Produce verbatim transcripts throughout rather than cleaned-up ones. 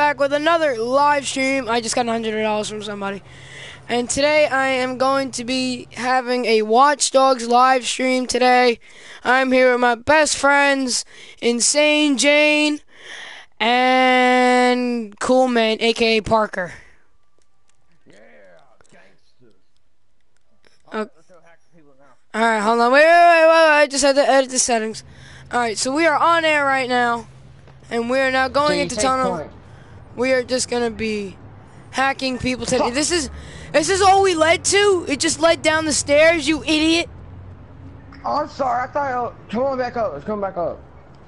back with another live stream. I just got one hundred dollars from somebody. And today I am going to be having a Watch Dogs live stream today. I'm here with my best friends, Insane Jane and Cool Man, aka Parker. Yeah, gangsters. Uh, Let's go hack the people now. Alright, hold on. Wait, wait, wait, wait, wait. I just had to edit the settings. Alright, so we are on air right now. And we are now going into tunnel. Point. We are just going to be hacking people today. This is... This is all we led to? It just led down the stairs, you idiot. Oh, I'm sorry. I thought... I, come on back up. Let's come back up.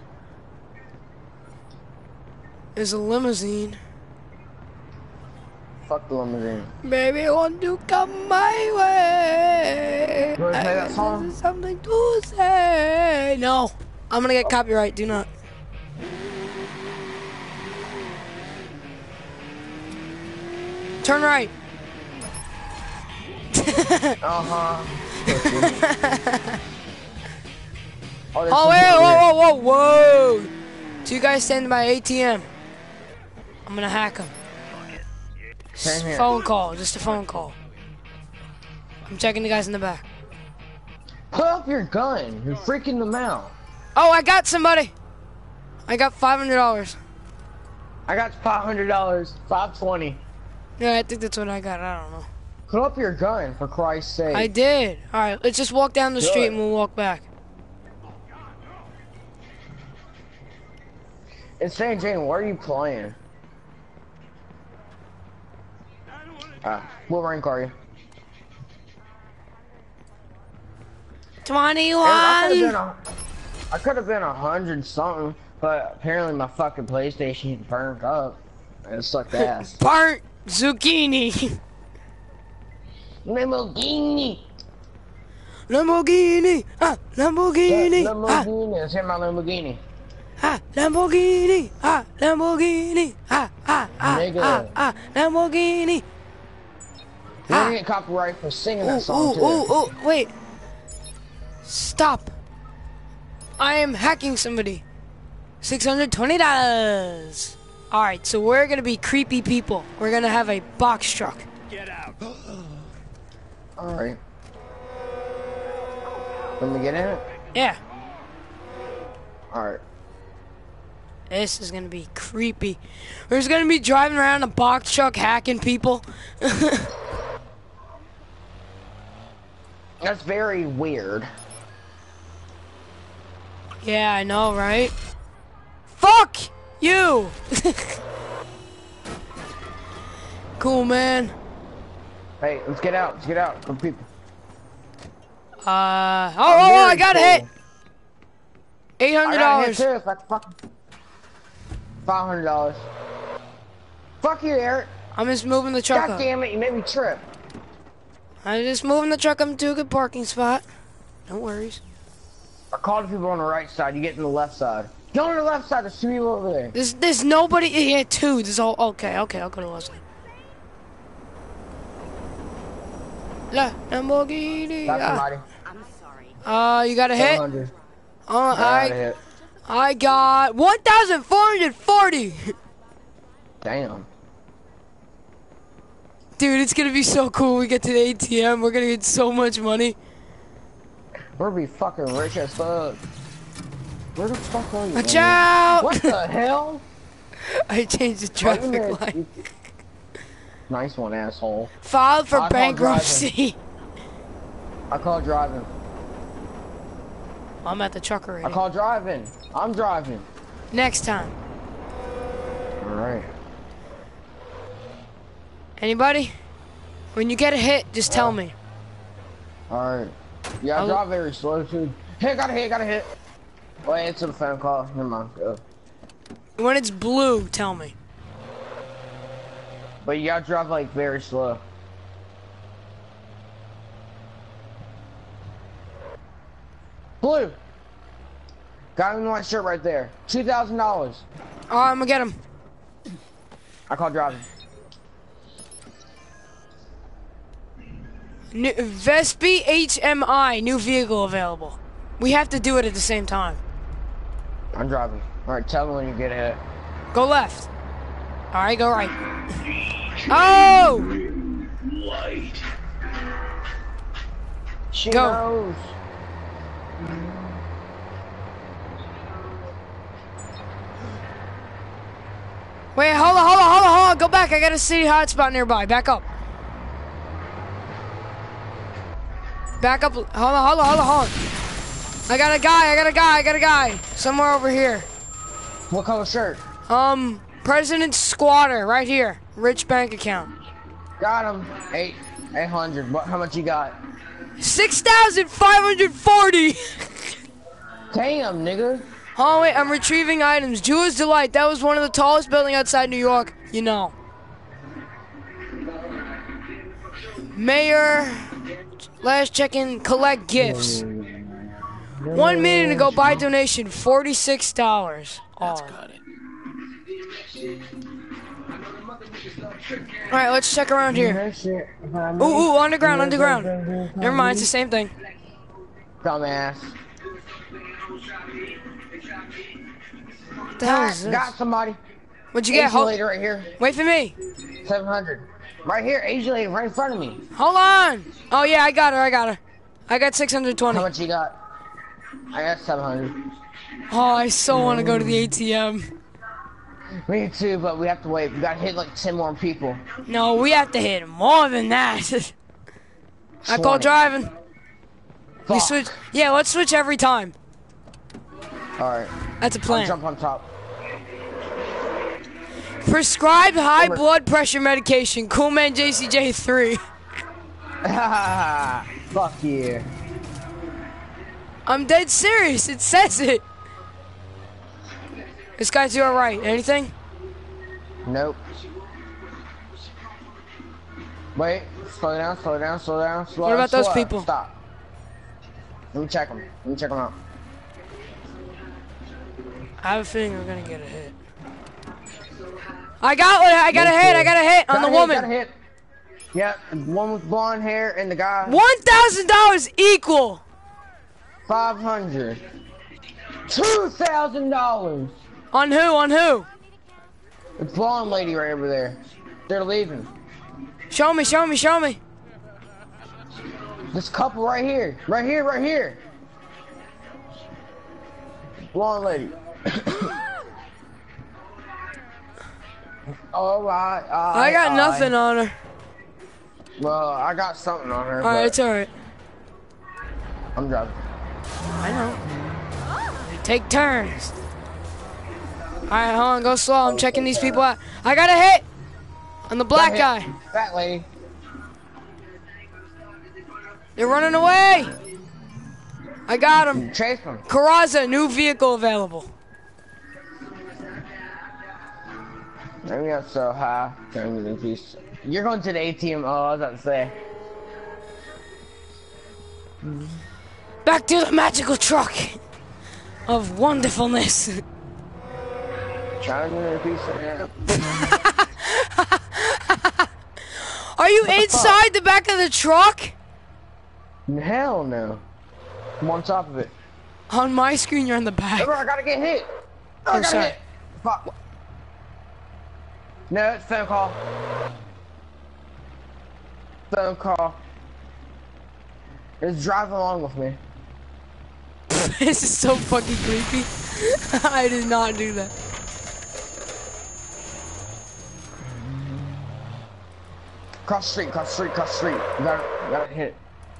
There's a limousine. Fuck the limousine. Baby, I want to come my way. You want to play that song? Something to say. No. I'm going to get oh. copyright. Do not. Turn right. uh-huh. oh, oh wait, whoa, whoa, whoa, whoa. Two guys standing by A T M. I'm gonna hack them. Phone call, just a phone call. I'm checking the guys in the back. Put up your gun. You're freaking them out. Oh, I got somebody. I got five hundred dollars. I got five hundred dollars. five twenty. Yeah, I think that's what I got. I don't know. Put up your gun, for Christ's sake. I did. Alright, let's just walk down the Good. street and we'll walk back. Insane Jane, where are you playing? Uh, what rank are you? twenty-one! I could have been a hundred something, but apparently my fucking PlayStation burned up. It sucked ass. Burnt zucchini! Lamborghini! Lamborghini! Ah, Lamborghini! Yeah, Lamborghini! Let's hit my Lamborghini. Ah, Lamborghini! Ah, Lamborghini! Ah, ah, ah, ah, ah, Lamborghini! We're gonna get copyright for singing that ooh, song ooh, too. Ooh, ooh, wait. Stop. I am hacking somebody. six hundred twenty dollars. Alright, so we're gonna be creepy people. We're gonna have a box truck. Get out. Alright. Let me get in it? Yeah. Alright. This is gonna be creepy. We're just gonna be driving around a box truck hacking people. That's very weird. Yeah, I know, right? Fuck you! Cool, man. Hey, let's get out. Let's get out. Come people. Uh, oh, oh, oh, I got cool. hit. eight hundred dollars. I got hit too. Like fucking five hundred dollars. Fuck you, Eric. I'm just moving the truck God up. damn it, you made me trip. I'm just moving the truck up to a good parking spot. No worries. I called the people on the right side. You get in the left side. Go on the left side. There's two people over there. There's, there's nobody here, too. There's all, okay, okay, I'll go to the left side. La Lamborghini. That's somebody. I'm sorry. Uh, you got a hit? Uh, I, hit. I got one thousand four hundred forty. Damn. Dude, it's gonna be so cool. We get to the A T M. We're gonna get so much money. We're gonna be fucking rich as fuck. Where the fuck are you? Watch man? out! What the hell? I changed the traffic light. Nice one, asshole. Filed for I bankruptcy. I call driving. I'm at the truck already. I call driving. I'm driving. Next time. Alright. Anybody? When you get a hit, just tell me. Alright. Yeah, I I'll... drive very slow too. Hey, got a hit, got a hit. Wait, it's a phone call. Never mind. Go. When it's blue, tell me. But you gotta drive like very slow. Blue. Got him in the white shirt right there. Two thousand dollars. Alright, I'm gonna get him. I call driving. New, Vespi H M I, new vehicle available. We have to do it at the same time. I'm driving. Alright, tell me when you get hit. Go left. Alright, go right. Oh! She Go. knows. Wait, hold on, hold on, hold on, hold on. Go back. I got a city hotspot nearby. Back up. Back up. Hold on, hold on, hold on, hold on. I got a guy, I got a guy, I got a guy. Somewhere over here. What color shirt? Um, President Squatter, right here. Rich bank account. Got him. Eight, eight hundred. What? How much you got? Six thousand five hundred forty. Damn, nigga. Oh wait, I'm retrieving items. Jewish Delight. That was one of the tallest buildings outside New York. You know. Mayor. Last check-in. Collect gifts. One minute ago, buy donation. Forty-six dollars. That's got it. Alright, let's check around here. Ooh, ooh, underground, underground. Never mind, it's the same thing. Dumbass. What the hell is this? Got somebody. What'd you get? Asian Hold, lady right here. wait for me. seven hundred. Right here, Asian lady right in front of me. Hold on. Oh yeah, I got her, I got her. I got six hundred twenty. How much you got? I got seven hundred. Oh, I so want to go to the A T M. Me too, but we have to wait. We gotta hit like ten more people. No, we have to hit more than that. I call twenty. driving. We Fuck. switch. Yeah, let's switch every time. Alright. That's a I'll plan. jump on top. Prescribed high Over. blood pressure medication. Cool Man J C J three. Fuck you. I'm dead serious. It says it. This guy's to our right. Anything? Nope. Wait. Slow down, slow down, slow down, slow What down, about those slow people? down. Stop. Let me check them. Let me check them out. I have a feeling we're gonna get a hit. I got one. I got a hit. I got a hit on Got the a hit, woman. got a hit. Yeah, one with blonde hair and the guy. One thousand dollars equal. Five hundred. Two thousand dollars. On who? On who? The blonde lady right over there. They're leaving. Show me. Show me. Show me. This couple right here. Right here, right here. Blonde lady. Alright, alright. I got nothing on her. Well, I got something on her. Alright, but it's alright. I'm driving. I know. Take turns. Alright, hold on. Go slow. I'm checking these people out. I got a hit on the black Got guy. hit. That lady. They're running away. I got him. Chase them. Carrazza, new vehicle available. Maybe not so high. You're going to the A T M. Oh, I was about to say. Back to the magical truck of wonderfulness. Trying to do a piece of that. Are you inside the back of the truck? Hell no. I'm on top of it. On my screen, you're in the back. Remember, I gotta get hit. Oh, I Oh, gotta sorry. hit. Fuck. No, it's phone call. Phone call. It's driving along with me. This is so fucking creepy. I did not do that. Cross the street, cross the street, cross the street. You gotta, you gotta hit.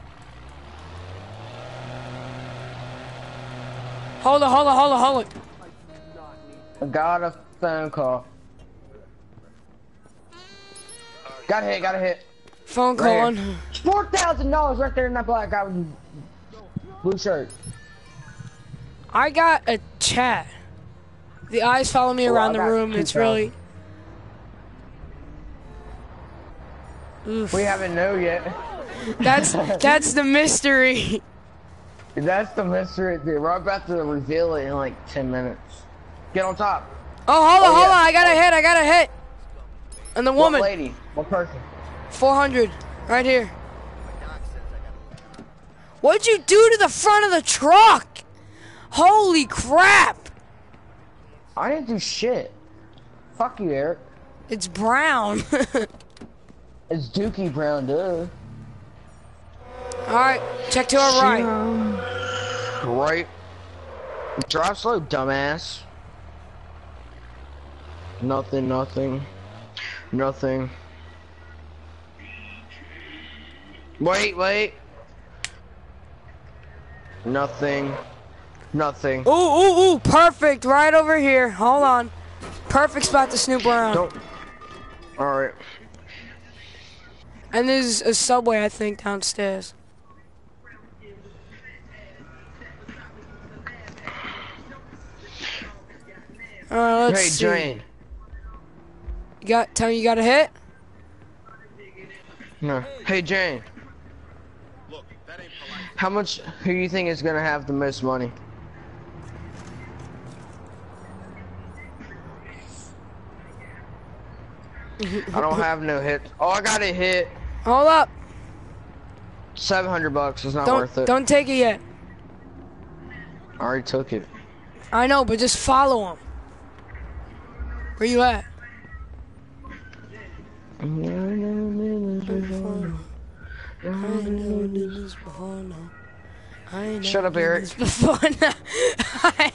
Hold on, hold on, hold on, hold on. I got a phone call. Got hit, got a hit. Phone call Right on. here. Four thousand dollars right there in that black guy with blue shirt. I got a chat. The eyes follow me Oh, around I the got room. two It's really. Oof. We haven't know yet. That's that's the mystery. That's the mystery, dude. We're about to reveal it in like ten minutes. Get on top. Oh, hold on, Oh, hold yeah. on. I got a hit. I got a hit. And the woman. What lady? What person? four hundred. Right here. What'd you do to the front of the truck? Holy crap. I didn't do shit. Fuck you, Eric. It's brown. It's Dookie Brown, duh. Alright, check to our right. Right. Drive slow, dumbass. Nothing, nothing. Nothing. Wait, wait. Nothing. Nothing. Ooh, ooh, ooh, perfect. Right over here. Hold on. Perfect spot to snoop around. Don't. Alright. And there's a subway, I think, downstairs. Alright, let's hey, see. Jane. You got, tell me you got a hit? No. Hey, Jane. How much, who do you think is gonna have the most money? I don't have no hits. Oh, I got a hit. Hold up. seven hundred bucks is not Don't, worth it. don't take it yet. I already took it. I know, but just follow him. Where you at? I never did this before, no. I ain't Shut up, never did Eric. this before, no. I,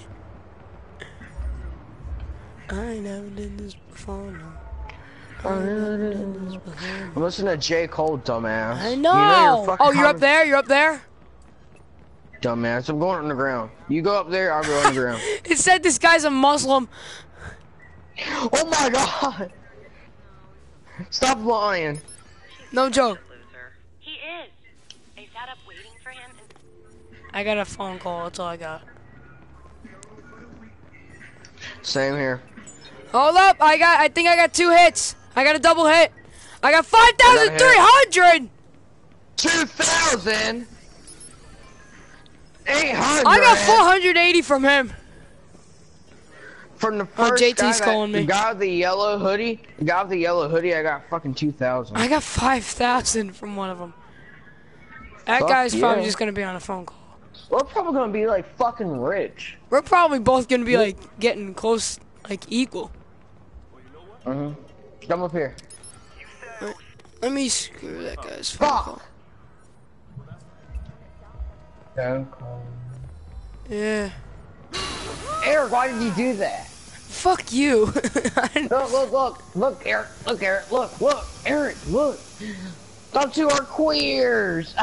I never did this before, no. I never did this before, no. I'm listening to J. Cole, dumbass. I know. You know you're fucking oh, you're up there? You're up there? Dumbass. I'm going on the ground. You go up there, I'll go on the ground. It said this guy's a Muslim. Oh my god! Stop lying. No joke. He is. They sat up waiting for him. And I got a phone call. That's all I got. Same here. Hold up. I got. I think I got two hits. I got a double hit. I got five thousand three hundred. Two thousand. Eight hundred. I got four hundred eighty from him. From the first oh, J T's guy calling that, me. The guy with the yellow hoodie. The guy with the yellow hoodie. I got fucking two thousand. I got five thousand from one of them. That Fuck guy's probably yeah. just gonna be on a phone call. We're probably gonna be like fucking rich. We're probably both gonna be like getting close, like equal. Mhm. Come up here. Right. Let me screw that guy's phone Fuck. call. Don't call. Yeah. Eric, why did you do that? Fuck you. Look, look, look, look, Eric, look, Eric, look, look, Eric, look. Those two are queers.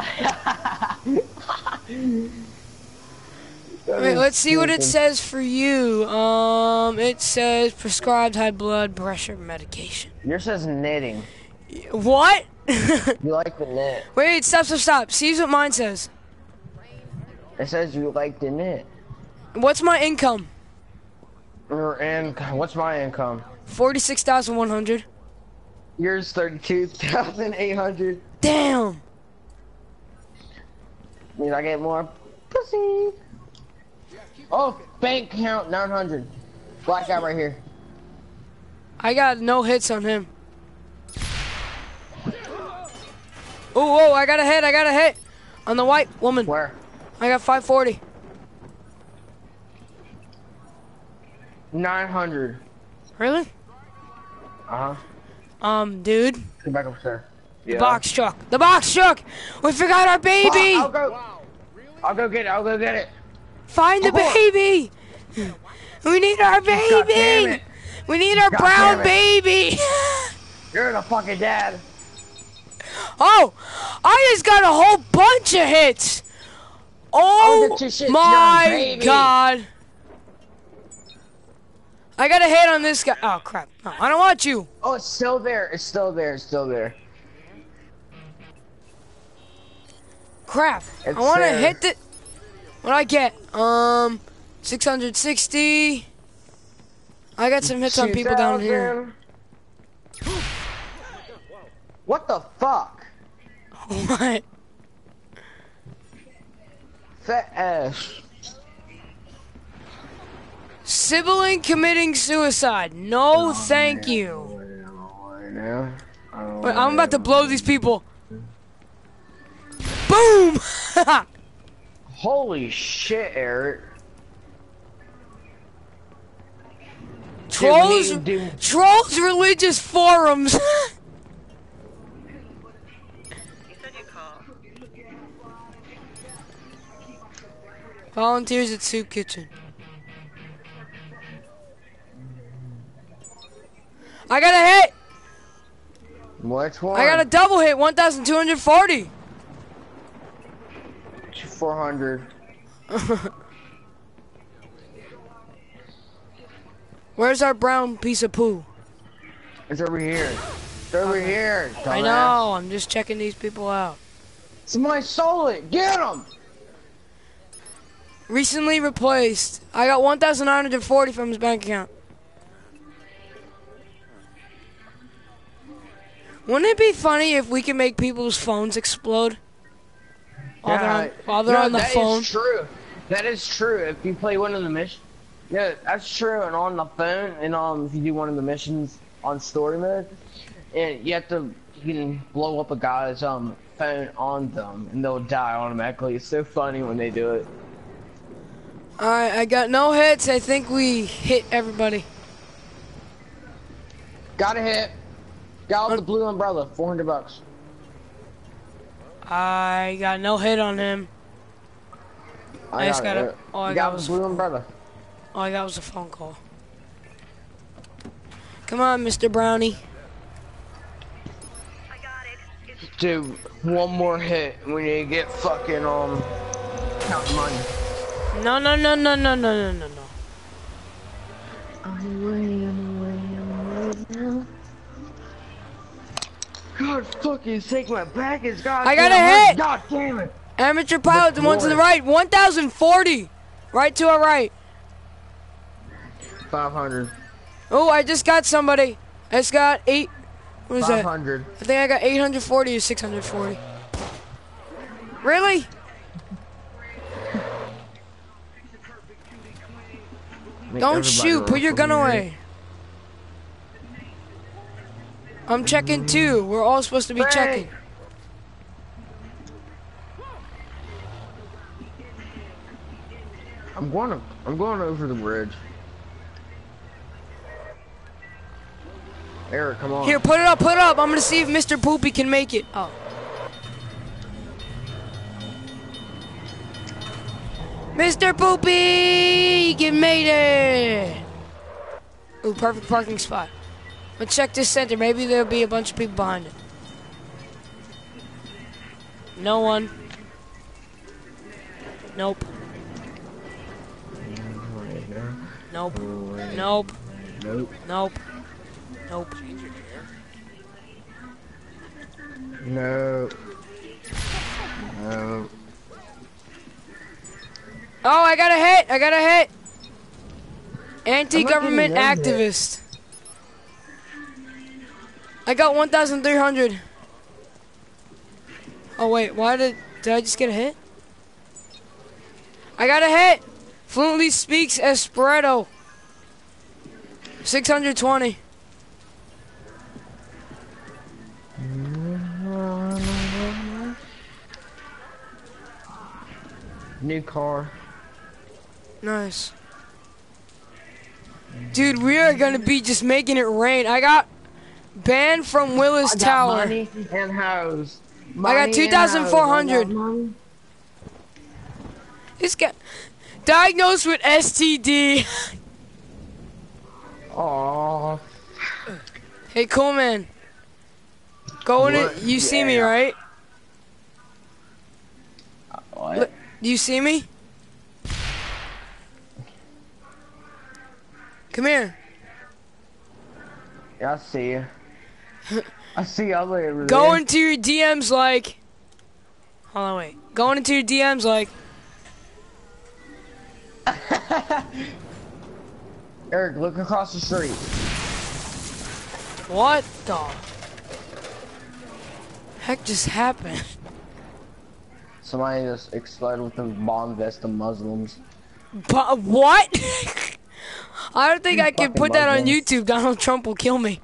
Wait, let's see what it says for you. Um, it says prescribed high blood pressure medication. Yours says knitting. What? You like the knit. Wait, stop, stop, stop. See what mine says. It says you like the knit. What's my income? Your income. What's my income? Forty-six thousand one hundred. Yours thirty-two thousand eight hundred. Damn. Means I get more pussy. Oh, bank account nine hundred. Black guy right here. I got no hits on him. Oh, whoa, I got a hit, I got a hit. On the white woman. Where? I got five forty. nine hundred. Really? Uh-huh. Um, dude. Come back upstairs. The box truck. The box truck! We forgot our baby! Oh, I'll go. I'll go get it. I'll go get it. Find the baby! We need our God damn baby! it. We need our God brown damn it. baby! You're the fucking dad. Oh! I just got a whole bunch of hits! Oh get your shit, my your baby. god! I got a hit on this guy. Oh crap. No, I don't want you. Oh, it's still there. It's still there. It's still there. Crap. It's I want to there. hit the... What I get? Um, six hundred sixty. I got some hits on people down here. What the fuck? What? Fat ass. Sibling committing suicide. No, thank you. Wait, I'm about to blow these people. Boom! Holy shit, Eric. Trolls, do... trolls, religious forums. You said you call. Volunteers at soup kitchen. I got a hit. Which one? I got a double hit. one thousand two hundred forty. four hundred. Where's our brown piece of poo? It's over here. It's over okay. here. Dumbass. I know. I'm just checking these people out. Somebody stole it. Get him. Recently replaced. I got one thousand nine hundred forty from his bank account. Wouldn't it be funny if we could make people's phones explode while yeah, they're on, while they're no, on the that phone? That is true. That is true. If you play one of the missions, yeah, that's true. And on the phone, and um, if you do one of the missions on story mode, and you have to, you can blow up a guy's um phone on them, and they'll die automatically. It's so funny when they do it. All right, I got no hits. I think we hit everybody. Got a hit. Got with the blue umbrella, four hundred bucks. I got no hit on him. I, I just got, got a. All I got, got was the blue umbrella. All I got was a phone call. Come on, Mister Brownie. I got it. It's Dude, one more hit when you get fucking um count money. No, no, no, no, no, no, no, no, no. I'm away, I'm away, I'm away now. God fucking sake, my back is god. I got a hit! God damn it! Amateur pilot, the one to the right, one thousand forty! Right to our right. five hundred. Oh, I just got somebody. I just got eight. What is that? five hundred. I think I got eight hundred forty or six hundred forty. Really? Don't shoot, put your gun away. I'm checking too. We're all supposed to be Frank. checking. I'm going to, I'm going over the bridge. Eric, come on. Here, put it up, put it up. I'm gonna see if Mister Poopy can make it. Oh. Mister Poopy can made it. Ooh, perfect parking spot. Let's check this center. Maybe there'll be a bunch of people behind it. No one. Nope. Nope. Nope. Nope. Nope. Nope. No. No. Oh, I got a hit. I got a hit. Anti-government activist. I got one thousand three hundred. Oh wait, why did did I just get a hit? I got a hit. Fluently speaks Esperanto. six hundred twenty. New car. Nice. Dude, we are gonna be just making it rain. I got banned from Willis I got Tower. Money and house. Money I got two thousand four hundred. This guy diagnosed with S T D. Aww. Hey, cool man. Go in it. You yeah. see me, right? What? Look, do you see me? Come here. Yeah, I see you. I see you all over there. Go into your D Ms like. Hold on, wait. Going into your D Ms like. Eric, look across the street. What the heck just happened? Somebody just exploded with a bomb vest of Muslims. But what? I don't think you I can put Muslims. That on YouTube. Donald Trump will kill me.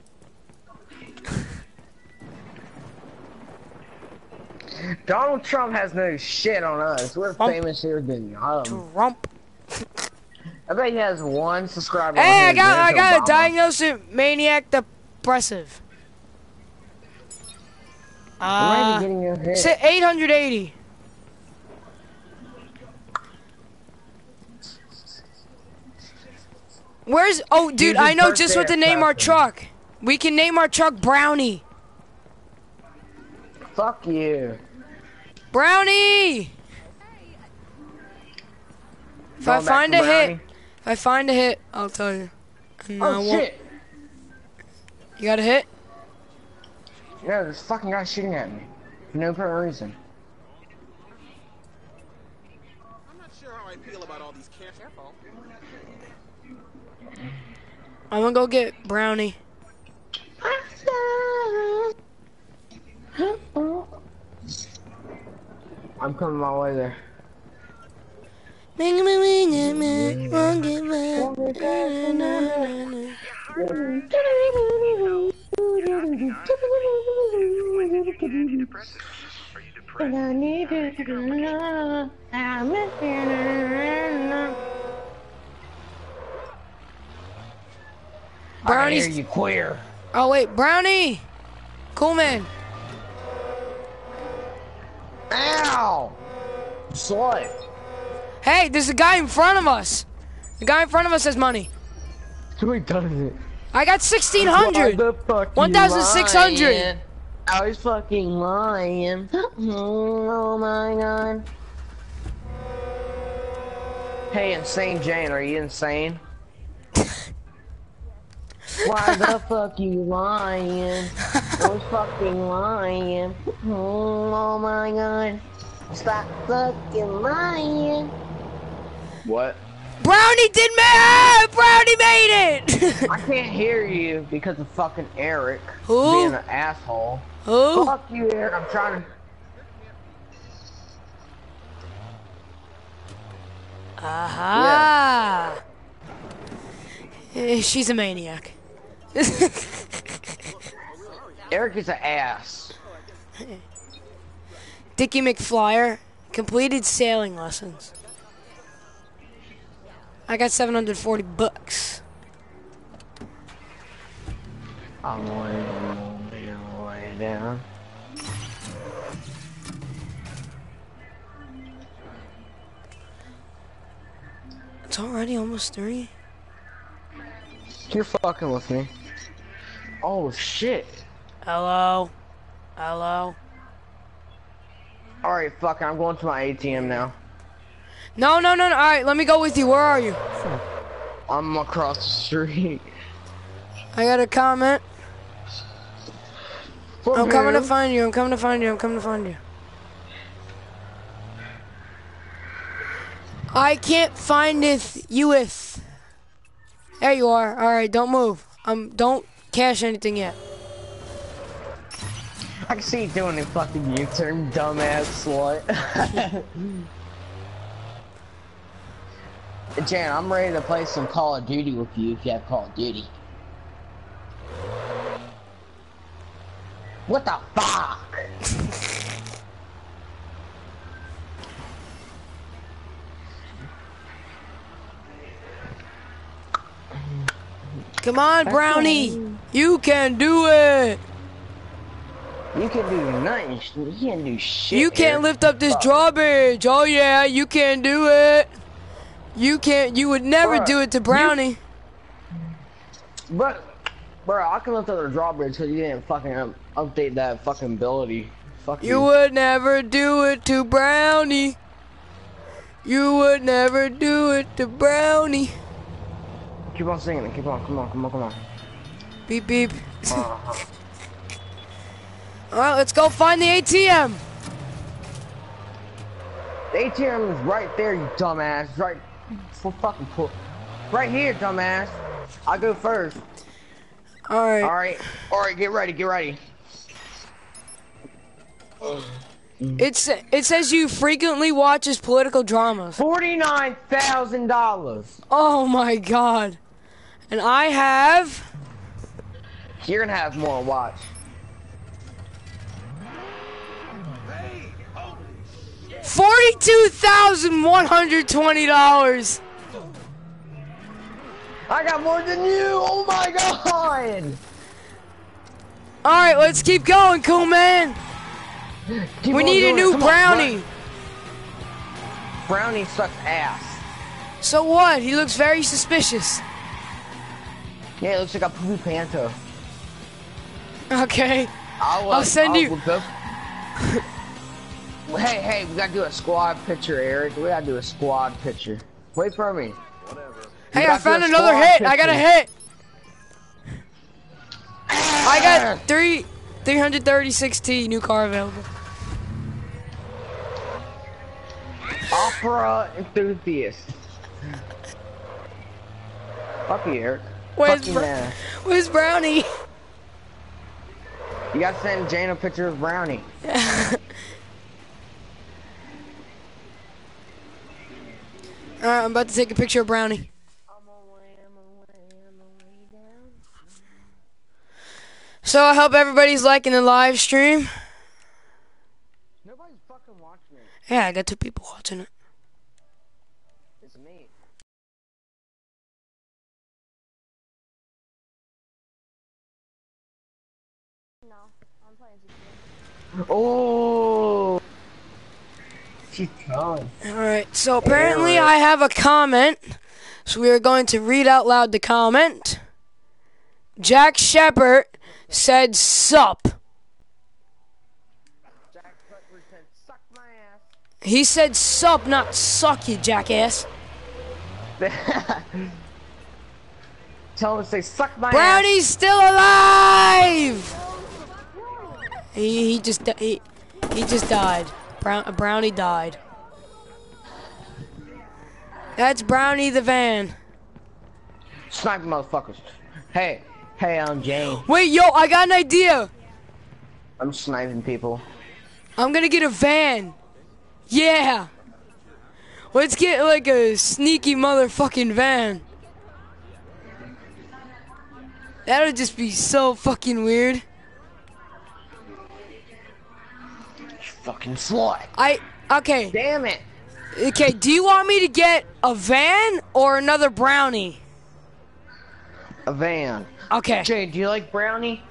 Donald Trump has no shit on us. We're Trump. famous here than um. Trump. I bet he has one subscriber. Hey, I on got I got Obama. a diagnosis maniac depressive. Uh, getting your hit. eight hundred eighty. Where's, oh dude, I know just what to name our truck. We can name our truck Brownie. Fuck you. Brownie! If I find a hit, if I find a hit, I'll tell you. And I Oh won't- shit! You got a hit? Yeah, this fucking guy shooting at me. For no apparent reason. I'm not sure how I feel about all these camps. Careful. I'm gonna go get Brownie. I'm coming my way there. Brownie's. I hear you queer. Oh wait, Brownie. Cool man. Ow! Slut. Hey, there's a guy in front of us. The guy in front of us has money. Who does it? I got sixteen hundred. one thousand six hundred. I was fucking lying. Oh my god. Hey, Insane Jane, are you insane? Why the fuck you lying? I was fucking lying. Oh my god. Stop fucking lying. What? Brownie did make Brownie made it! I can't hear you because of fucking Eric Who? being an asshole. Who? Fuck you, Eric. I'm trying to. Aha! Eh, She's a maniac. Eric is an ass. Dickie McFlyer completed sailing lessons. I got seven hundred forty bucks. I'm way, way down. It's already almost three. You're fucking with me. Oh shit. Hello? Hello? Alright, fuck it. I'm going to my A T M now. No, no, no, no. Alright, let me go with you. Where are you? I'm across the street. I got a comment. From I'm coming to who? find you. I'm coming to find you. I'm coming to find you. I can't find it. You with. There you are. All right, don't move. Um, don't cash anything yet. I can see you doing a fucking U-turn, dumbass slut. Jan, I'm ready to play some Call of Duty with you if you have Call of Duty. What the fuck? Come on, Brownie. You can do it. You can do nothing. You can't do shit. You can't Eric. lift up this Fuck. drawbridge. Oh yeah, you can do it. You can't. You would never Bruh, do it to Brownie. But, bro, I can lift up the drawbridge because you didn't fucking um, update that fucking ability. Fuck you. You would never do it to Brownie. You would never do it to Brownie. Keep on singing it. Keep on. Come on. Come on. Come on. Beep beep. Uh-huh. All right, let's go find the A T M. The A T M is right there, you dumbass. Right. For fucking pull. Right here, dumbass. I'll go first. All right. All right. All right. Get ready. Get ready. It's it says you frequently watches political dramas. Forty-nine thousand dollars. Oh my god. And I have You're gonna have more. Watch. forty-two thousand one hundred twenty dollars. I got more than you! Oh my god! Alright, let's keep going, cool man. Keep we on need a doing new it. Come brownie. On, brownie sucks ass. So what? He looks very suspicious. Yeah, it looks like a poo panto. Okay. I'll, uh, I'll send I'll you. Go. Hey, hey, we gotta do a squad picture, Eric. We gotta do a squad picture. Wait for me. Hey, I found another hit. Picture. I got a hit. I got three, three thirty-six T, new car available. Opera enthusiast. Fuck you, Eric. Where's, Fuck you, Br man. Where's Brownie? You gotta send Jane a picture of Brownie. Alright, I'm about to take a picture of Brownie. So I hope everybody's liking the live stream. Nobody's fucking watching it. Yeah, I got two people watching it. It's me. No, I'm playing G T A. Oh. She's gone. Alright, so apparently I have a comment. So we are going to read out loud the comment. Jack Shepard said sup. Jack Shepard said suck my ass. He said sup, not suck you, jackass. Tell him to say suck my Brownie's ass. still alive! He, he just he, he just died. Brown, Brownie died. That's Brownie the van. Sniper motherfuckers. Hey, hey, I'm Jane. Wait, yo, I got an idea. I'm sniping people. I'm gonna get a van. Yeah. Let's get like a sneaky motherfucking van. That'll just be so fucking weird. You fucking slut. I, okay. Damn it. Okay, do you want me to get a van or another Brownie? A van. Okay. Jay, do you like Brownie?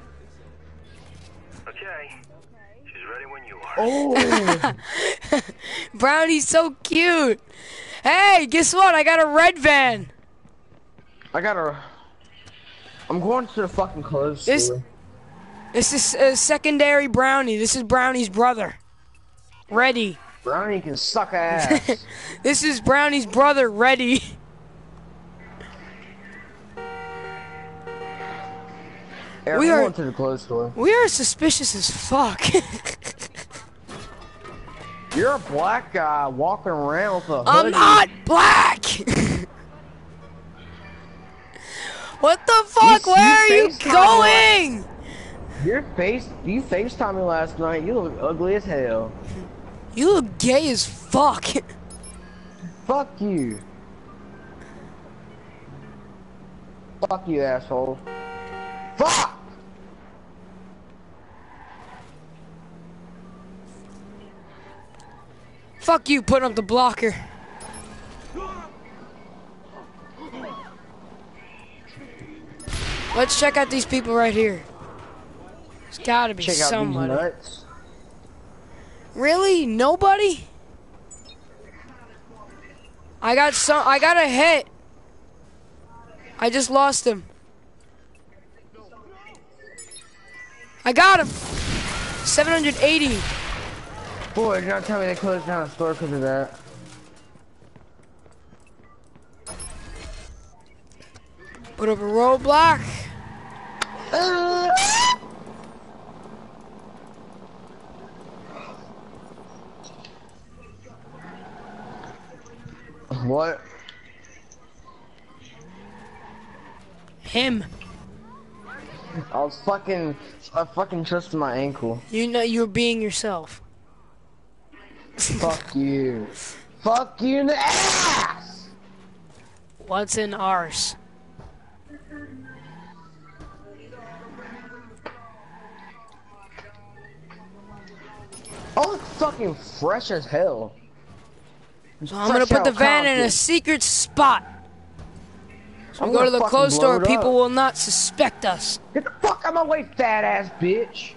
Okay. She's ready when you are. Oh. Brownie's so cute. Hey, guess what? I got a red van. I got a... I'm going to the fucking clothes This, store. this is a secondary Brownie. This is Brownie's brother. Ready. Brownie can suck ass. This is Brownie's brother, Ready. Eric, We I'm are- going to the clothes store. We are suspicious as fuck. You're a black guy walking around with a hoodie. I'm not black. What the fuck? You- Where you are you FaceTime going? Your face, you FaceTimed me last night. You look ugly as hell. You look gay as fuck. Fuck you. Fuck you, asshole. Fuck! Fuck you, put up the blocker. Let's check out these people right here. There's gotta be Check out somebody. these nuts. Really? Nobody? I got some. I got a hit. I just lost him. I got him. seven hundred eighty. Boy, you're not telling me they closed down the store because of that. Put up a roadblock. Uh, what? Him. I was fucking, I fucking twisted my ankle. You know you're being yourself. Fuck you. Fuck you in the ass! What's in ours? Oh, it's fucking fresh as hell. So I'm gonna put the van in a secret spot. So we go to the clothes store, people will not suspect us. Get the fuck out of my way, fat ass bitch.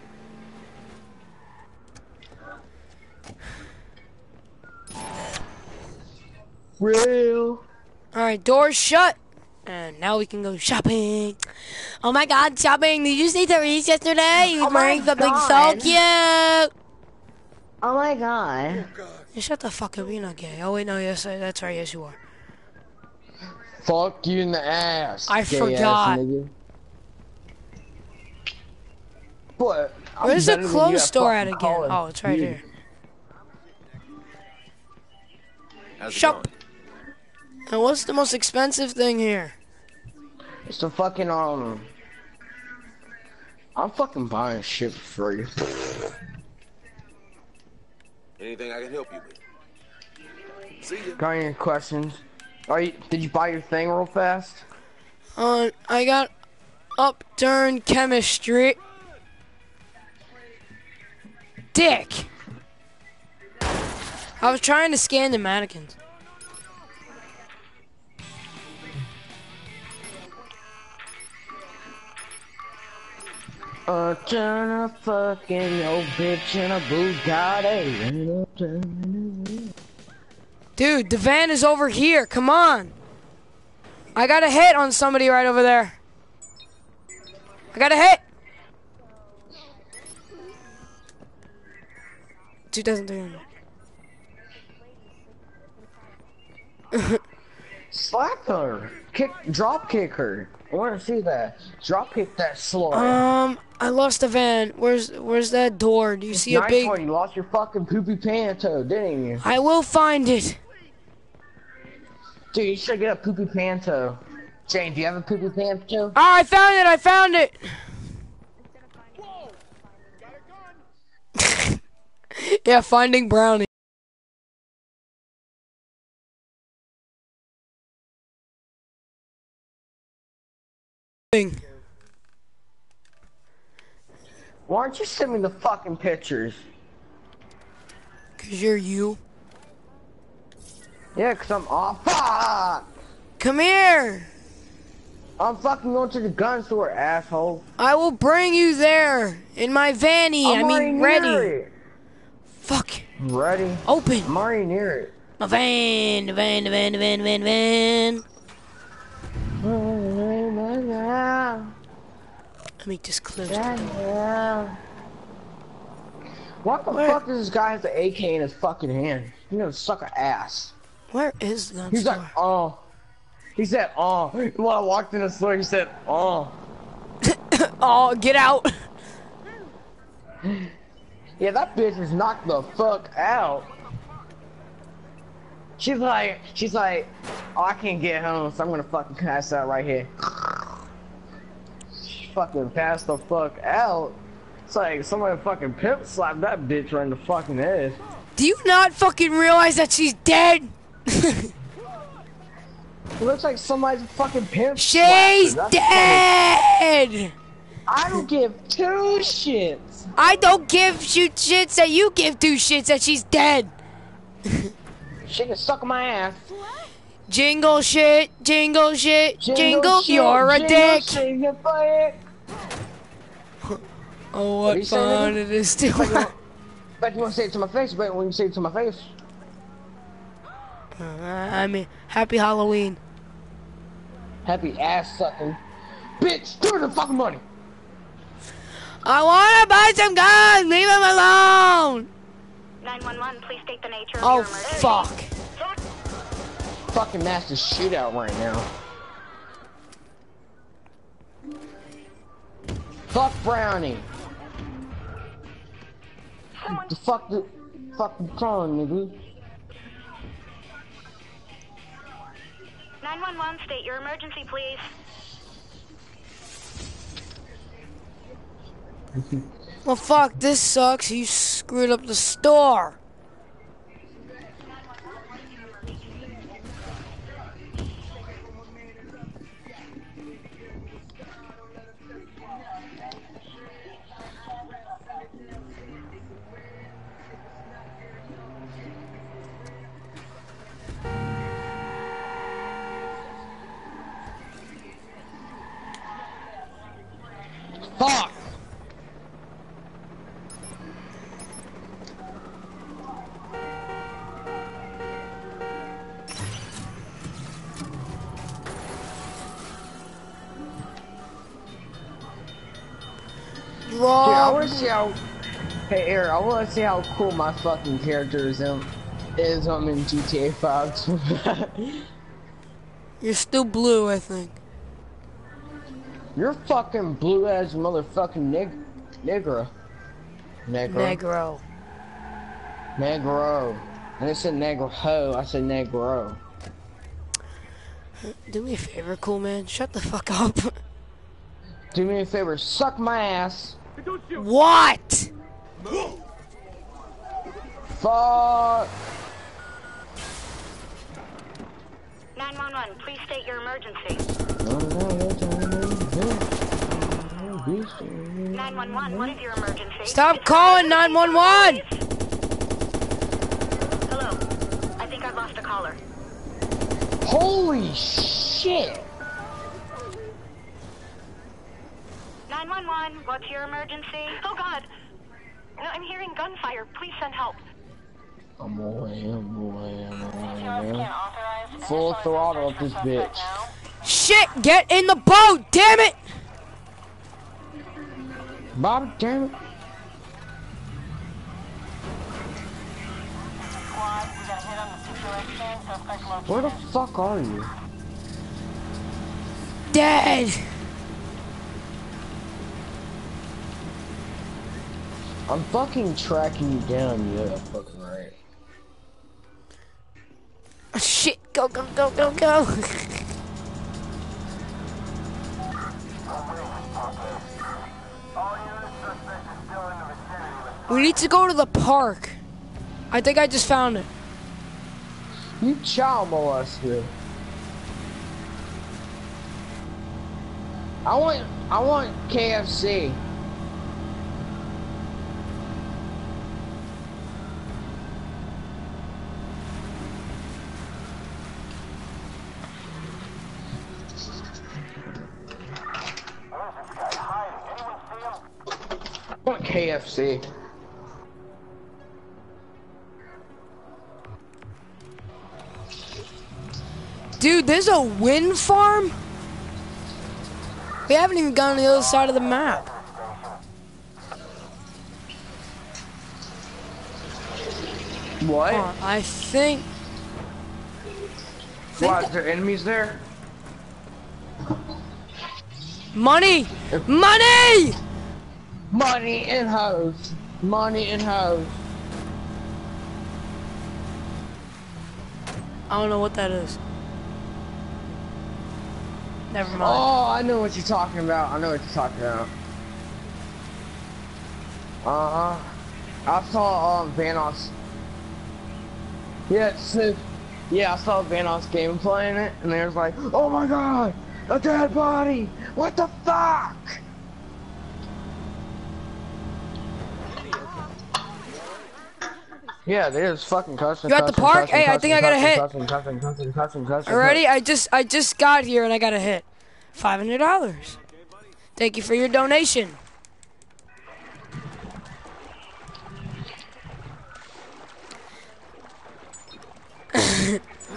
Real. Alright, doors shut. And now we can go shopping. Oh my god, shopping. Did you see Therese yesterday? He was oh wearing something god. so cute. Oh my god. Yeah, shut the fuck up, you're not gay. Oh wait, no, yes, that's right, yes you are. Fuck you in the ass. I forgot. Ass, but where's the clothes store at again? Colin. Oh, it's right Dude. here. How's it Shop. going? And what's the most expensive thing here? It's the fucking um. I'm fucking buying shit for free. Anything I can help you with? See ya. Got any questions? Are you? Did you buy your thing real fast? Uh, I got upturn chemistry. Dick. I was trying to scan the mannequins. Uh, turn a fucking old bitch in a Bugatti. Dude, the van is over here. Come on. I got a hit on somebody right over there. I got a hit. two thousand three hundred. Slap her. Kick, drop kick her. I want to see that. Drop kick that slow. Um, I lost the van. Where's Where's that door? Do you see nice a big? One. You lost your fucking poopy panto, didn't you? I will find it. Dude, you should get a poopy panto. Jane, do you have a poopy panto? Oh, I found it. I found it. Yeah, finding brownie. Why don't you send me the fucking pictures? Cause you're you. Yeah, cause I'm off. Fuck! Come here. I'm fucking going to the gun store, asshole. I will bring you there in my vanny. I'm I mean, ready. ready. It. Fuck. I'm ready. Open. I'm already near it. My van, the van, the van, the van, the van, the van. Let me just close the door. What the Where? fuck does this guy have the A K in his fucking hand? You know, suck a ass. Where is the gun He's store? like, oh. He said, oh. When I walked in the store, he said, oh. Oh, get out. Yeah, that bitch was knocked the fuck out. She's like, she's like, oh, I can't get home, so I'm gonna fucking pass out right here. She fucking passed the fuck out. It's like somebody fucking pimp slapped that bitch right in the fucking head. Do you not fucking realize that she's dead? It looks like somebody's fucking pimp. She's dead! Funny. I don't give two shits. I don't give shoot shits that you give two shits that she's dead. She can suck my ass. Jingle shit, jingle shit, jingle, Jingle shit, you're a jingle dick. shit, you butt. Oh, What what you saying, fun nigga? it is to But you, want, but you want to say it to my face, but when you say it to my face. Uh, I mean, happy Halloween. Happy ass sucking. Bitch, give me the fucking money. I wanna buy some guns, leave him alone. nine one one, please state the nature of Oh, your emergency. fuck. Fucking master shootout right now. Fuck Brownie. Someone The fuck the fucking clone, nigga. nine one one, state your emergency, please. Well, fuck, this sucks. You screwed up the store. Fuck! Draw. Dude, I wanna see how... Hey, Eric, I wanna see how cool my fucking character is, um, is um, in G T A five. You're still blue, I think. You're fucking blue as motherfucking nig negro. Negro. Negro. Negro. I didn't say negro ho, I said negro. Do me a favor, cool man. Shut the fuck up. Do me a favor, suck my ass. What? Fuck. nine one one, please state your emergency. nine one one, what is your emergency? Stop calling nine one one! Hello. I think I've lost a caller. Holy shit. nine one one, what's your emergency? Oh god. No, I'm hearing gunfire. Please send help. I'm away, I'm away, I'm away, man. Full throttle up this bitch. Shit, get in the boat, damn it! Bob, damn it. Where the fuck are you? Dead! I'm fucking tracking you down, yeah, fucking right. Oh, shit, go, go, go, go, go! We need to go to the park. I think I just found it. You child molester. I want, I want K F C. I want K F C. Dude, there's a wind farm? We haven't even gone to the other side of the map. What? Uh, I think... What, is there enemies there? Money! Money! Money and hoes. Money and hoes. I don't know what that is. Never mind. Oh, I know what you're talking about. I know what you're talking about. Uh-huh. I saw um, Vanos. Yeah, it's, yeah, I saw Vanos game playing it, and they was like, oh my god, a dead body! What the fuck? Yeah, they just fucking cussing. You at the park? Hey, I think I got a hit. Cussing, cussing, cussing, cussing, cussing. Already? I just I just got here and I got a hit. Five hundred dollars. Thank you for your donation. I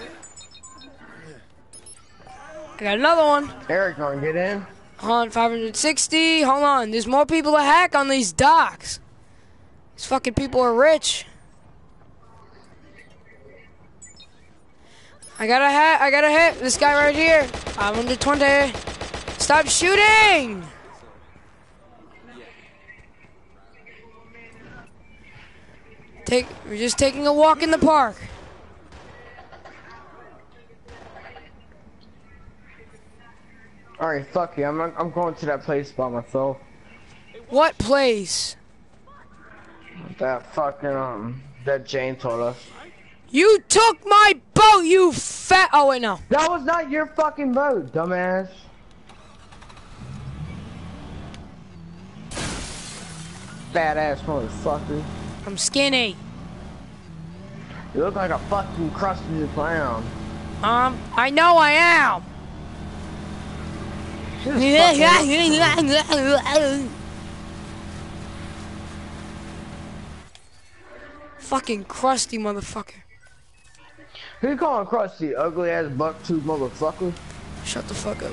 got another one. Eric, gonna get in? Hold on, five hundred sixty. Hold on, there's more people to hack on these docks. These fucking people are rich. I got a hat. I got a hit. This guy right here. five hundred twenty. Stop shooting! Take. We're just taking a walk in the park. All right, fuck you. I'm I'm going to that place by myself. What place? That fucking um that Jane told us. You took my boat, you fat. Oh wait, no. That was not your fucking boat, dumbass. Fat ass motherfucker. I'm skinny. You look like a fucking crusty clown. Um, I know I am. Fucking crusty motherfucker. Who you calling crusty? Ugly ass buck tooth motherfucker. Shut the fuck up.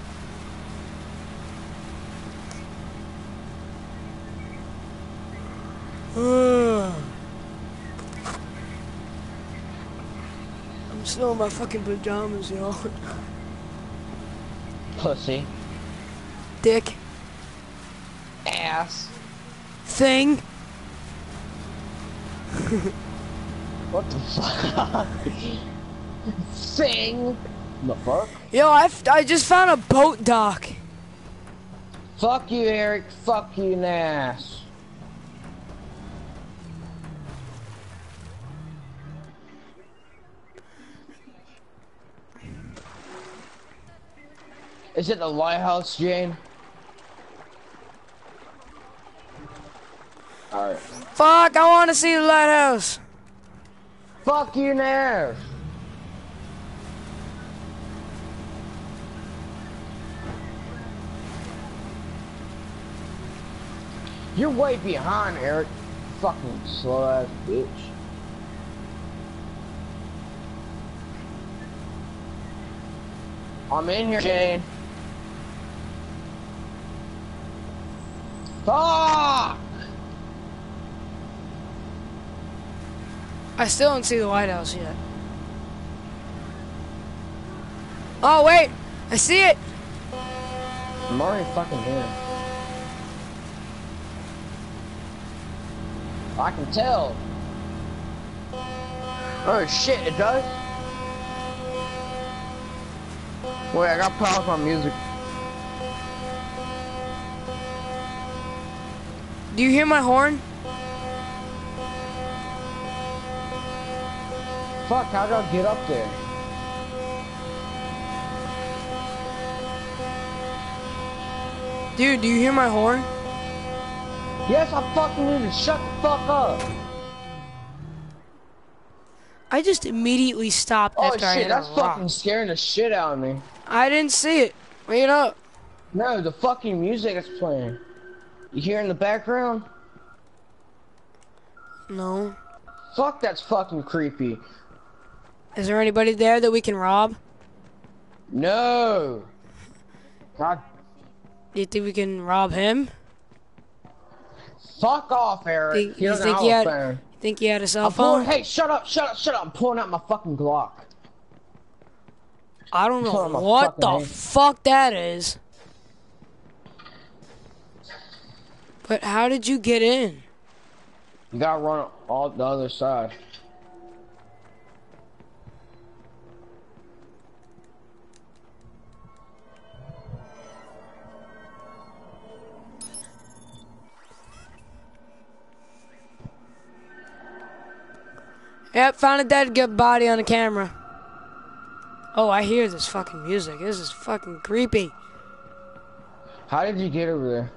I'm still in my fucking pajamas, y'all. Pussy. Dick. Ass. Thing. What the fuck? Thing. The fuck? Yo, I, f I just found a boat dock. Fuck you, Eric. Fuck you, Nash. Is it the lighthouse, Jane? Alright. Fuck, I want to see the lighthouse. Fuck you, Nash. You're way behind, Eric. Fucking slow ass bitch. I'm in here, Jane. Fuck! I still don't see the lighthouse yet. Oh, wait. I see it. I'm already fucking here. I can tell. Oh shit, it does? Wait, I got pause my music. Do you hear my horn? Fuck, how do I get up there? Dude, do you hear my horn? Yes, I fucking need to shut the fuck up. I just immediately stopped Oh after I shit, hit that's a fucking rock. scaring the shit out of me. I didn't see it. Wait up. No, the fucking music is playing. You hear in the background? No. Fuck, that's fucking creepy. Is there anybody there that we can rob? No. God. Do you think we can rob him? Fuck off, Eric. Think, he you doesn't think have he a had? phone. Think he had a cell I'm pulling, phone? hey, shut up, shut up, shut up. I'm pulling out my fucking Glock. I don't know pulling my what the fucking hand. fuck that is. But how did you get in? You gotta run all the other side. Yep, found a dead good body on the camera. Oh, I hear this fucking music. This is fucking creepy. How did you get over there?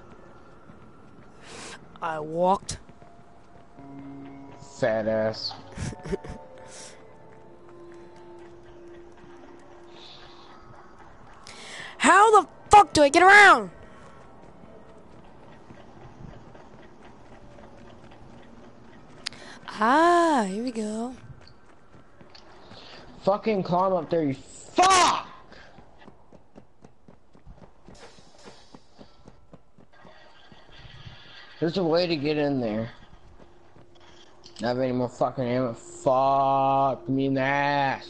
I walked. Fat ass. How the fuck do I get around? Ah, here we go. Fucking climb up there, you fuck! There's a way to get in there. Not have any more fucking ammo. Fuck me in the ass.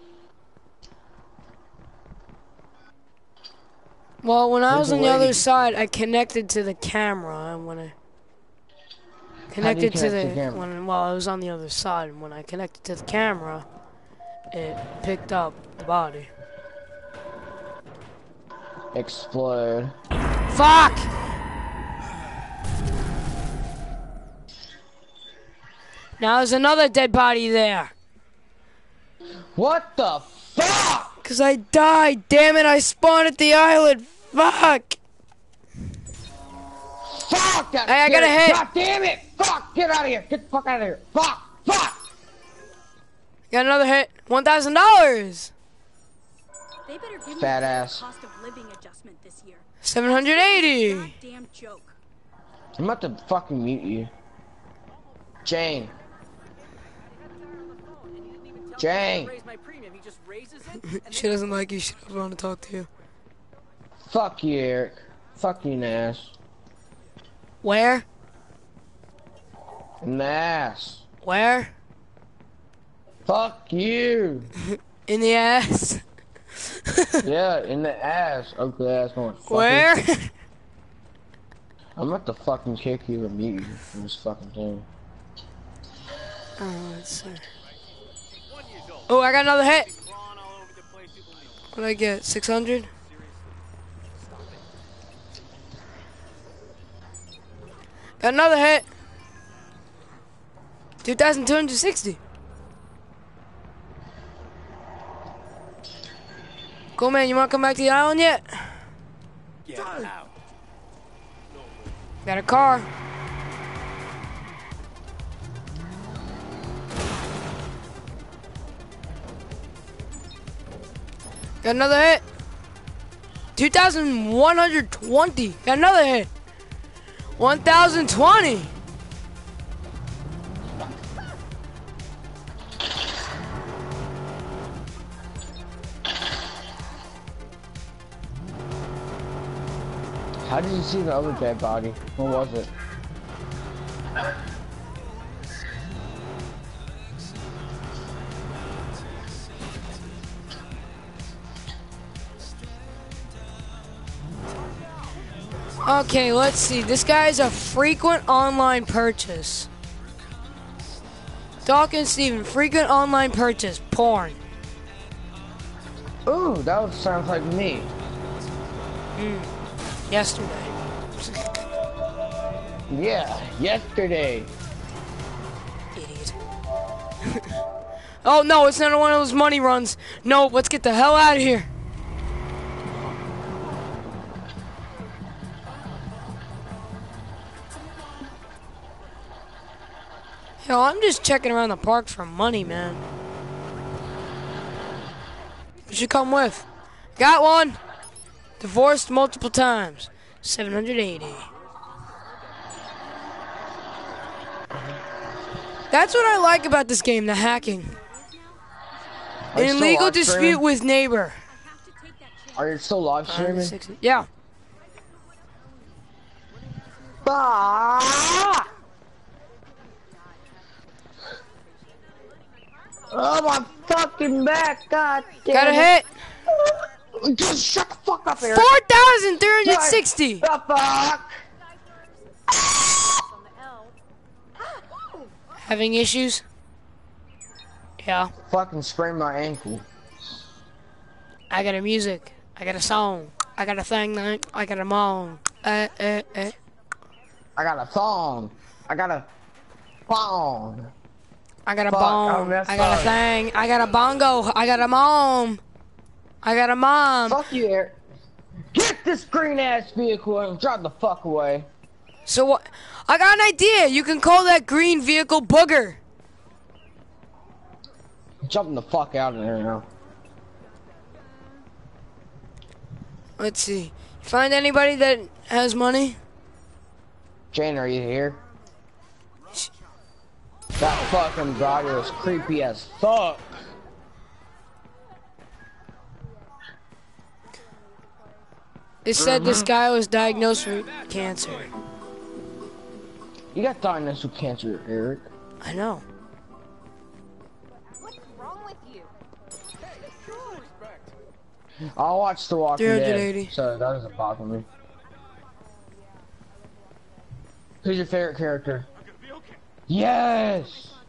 Well, when I There's was a on the way other to- side, I connected to the camera, and when I connected to connect the, to the camera? when well, I was on the other side, and when I connected to the camera, it picked up the body. Explode. Fuck! Now there's another dead body there. What the fuck? Cause I died. Damn it! I spawned at the island. Fuck! Fuck that! Hey, I got a hit. God damn it! Fuck! Get out of here! Get the fuck out of here! Fuck! Fuck! Got another hit. One thousand dollars. They better give me Fat a ass. cost of living adjustment this year. seven hundred eighty. Goddamn joke. I'm about to fucking mute you. Jane. Jane. She doesn't like you. She doesn't want to talk to you. Fuck you, Eric. Fuck you in the ass. Where? In the ass. Where? Fuck you. In the ass. Yeah, in the ass. Ugly ass going. Where? I'm about to fucking kick you and mute you from this fucking thing. Oh, let's see. Oh, I got another hit. What did I get? six hundred? Got another hit. two thousand two hundred sixty. Cool, man. You want to come back to the island yet? Get out. Got a car. Got another hit. two thousand one hundred twenty. Got another hit. one thousand twenty. How did you see the other dead body? What was it? Okay, let's see. This guy's a frequent online purchase. Dawkins Steven, frequent online purchase, porn. Ooh, that would sound like me. Mm. Yesterday. Yeah, yesterday. Idiot. Oh no, it's not one of those money runs. No, let's get the hell out of here. Yo, I'm just checking around the park for money, man. You should come with. Got one. Divorced multiple times. seven hundred eighty. That's what I like about this game, the hacking. Are you An still illegal live dispute streaming? with neighbor. Are you still live streaming? Yeah. Ah! Oh my fucking back, god damn Got a it. hit. Just shut the fuck up, Eric. four thousand three hundred sixty. The fuck? Having issues? Yeah. Fucking sprained my ankle. I got a music. I got a song. I got a thing. I got a mom. Uh, uh, uh. I got a song. I got a phone. I got a Fuck, bone. I messed I got a up. thing. I got a bongo. I got a mom. I got a mom. Fuck you, Eric. Get this green ass vehicle and drive the fuck away. So what? I got an idea. You can call that green vehicle Booger. Jumping the fuck out of there now. Let's see. You find anybody that has money? Jane, are you here? That fucking driver is creepy as fuck. It said this guy was diagnosed with cancer. You got diagnosed with cancer, Eric. I know. What's wrong with you? I'll watch The Walking three hundred Dead, eighty. so that doesn't bother me. Who's your favorite character? Yes!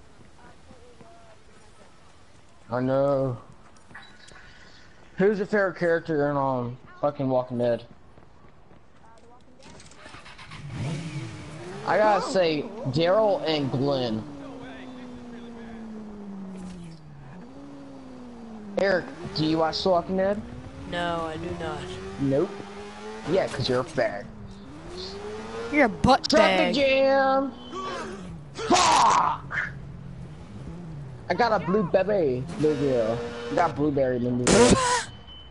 I know. Who's your favorite character in um fucking Walking Dead? I gotta say, Daryl and Glenn. Eric, do you watch The Walking Dead? No, I do not. Nope. Yeah, cause you're a fag. You're a butt Traffic bag. jam! Fuck! I got a blue baby, blue girl. I got blueberry in the blue girl.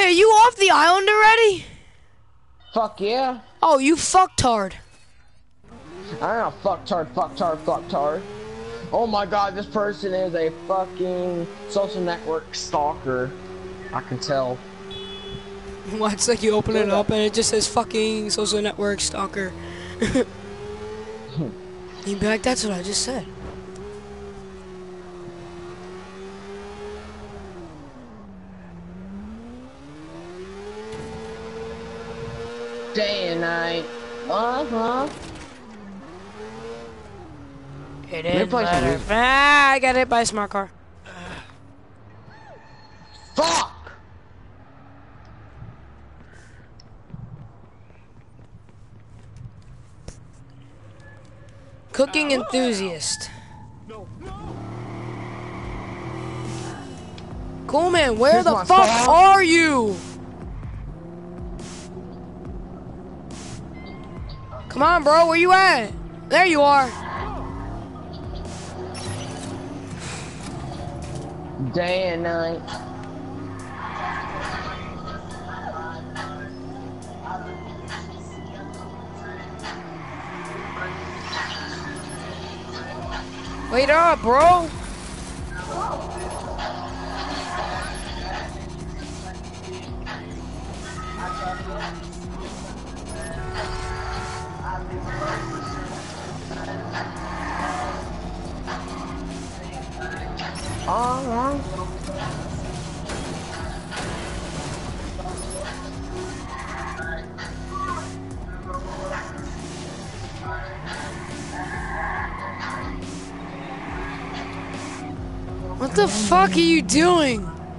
Wait, are you off the island already? Fuck yeah. Oh, you fucktard. I'm not fucktard, fucktard, fucktard. Oh my god, this person is a fucking social network stalker. I can tell. Well, it's like you open it up and it just says fucking social network stalker. You'd be like, that's what I just said. Day and night. Uh-huh. It is better. Ah, I got hit by a smart car. Fuck! Cooking enthusiast. Cool man, where Here's the my fuck phone. are you? Come on, bro, where you at? There you are. Day and night. Wait up, bro. Alright. What the fuck are you doing?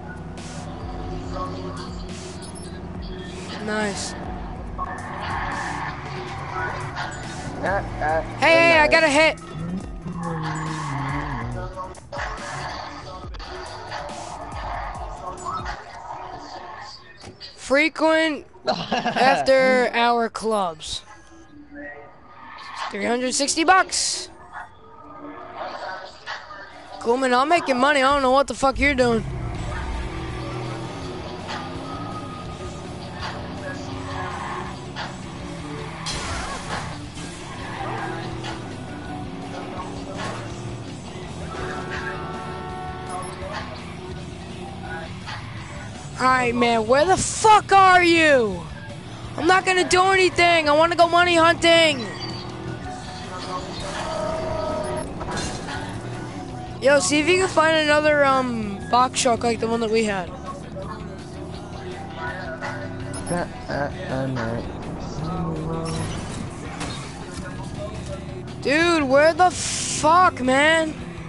Nice. Uh, uh, Hey, hey, I got a hit. Frequent after hour clubs. three hundred sixty bucks. Cool, man, I'm making money. I don't know what the fuck you're doing. Alright, man, where the fuck are you? I'm not gonna do anything. I wanna go money hunting. Yo, see if you can find another um box truck like the one that we had. uh, uh, uh, no. Dude, where the fuck, man?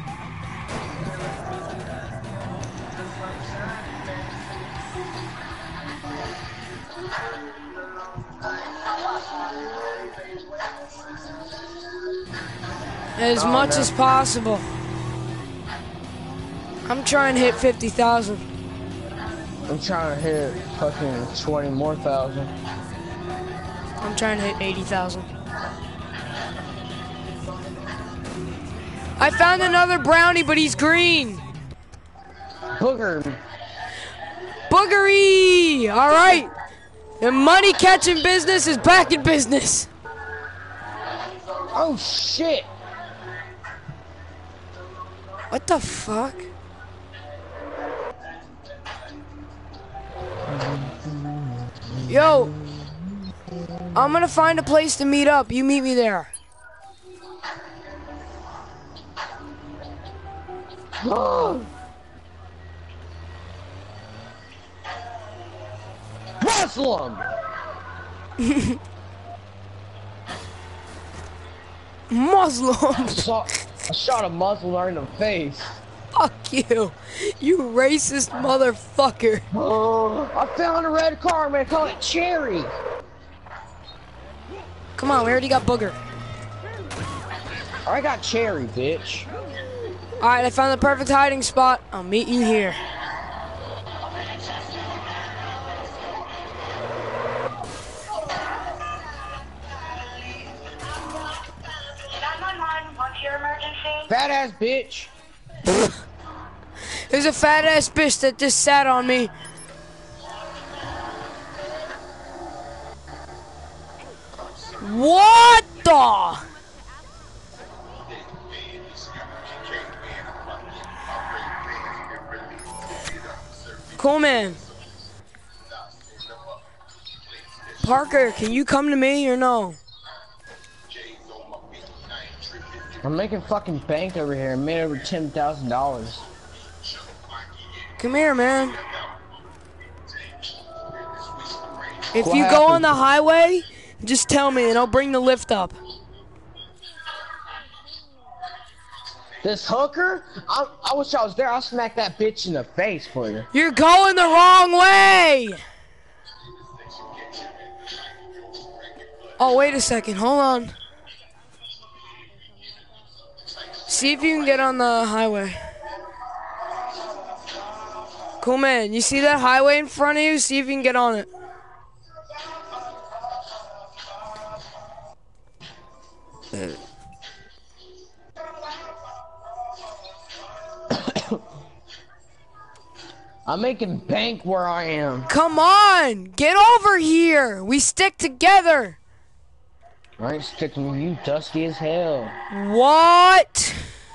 As Oh, much no. as possible. I'm trying to hit fifty thousand. I'm trying to hit fucking twenty more thousand. I'm trying to hit eighty thousand. I found another brownie, but he's green. Booger. Boogery! All right. The money catching business is back in business. Oh shit. What the fuck? Yo, I'm gonna find a place to meet up. You meet me there. Muslim. Muslim. I shot, I shot a Muslim in the face. Fuck you. You racist motherfucker. Oh, I found a red car. I'm gonna call it Cherry. Come on, we already got Booger. I got Cherry, bitch. Alright, I found the perfect hiding spot. I'll meet you here. nine one one, what's your emergency? Fat ass bitch. There's a fat ass bitch that just sat on me. What the? Cool, man. Parker, can you come to me or no? I'm making fucking bank over here. I made over ten thousand dollars. Come here, man. If What you happened? go on the highway, just tell me and I'll bring the lift up. This hooker? I, I wish I was there. I'll smack that bitch in the face for you. You're going the wrong way! Oh, wait a second. Hold on. See if you can get on the highway. Cool, man. You see that highway in front of you? See if you can get on it. I'm making bank where I am. Come on! Get over here! We stick together! I ain't sticking with you, dusty as hell. What?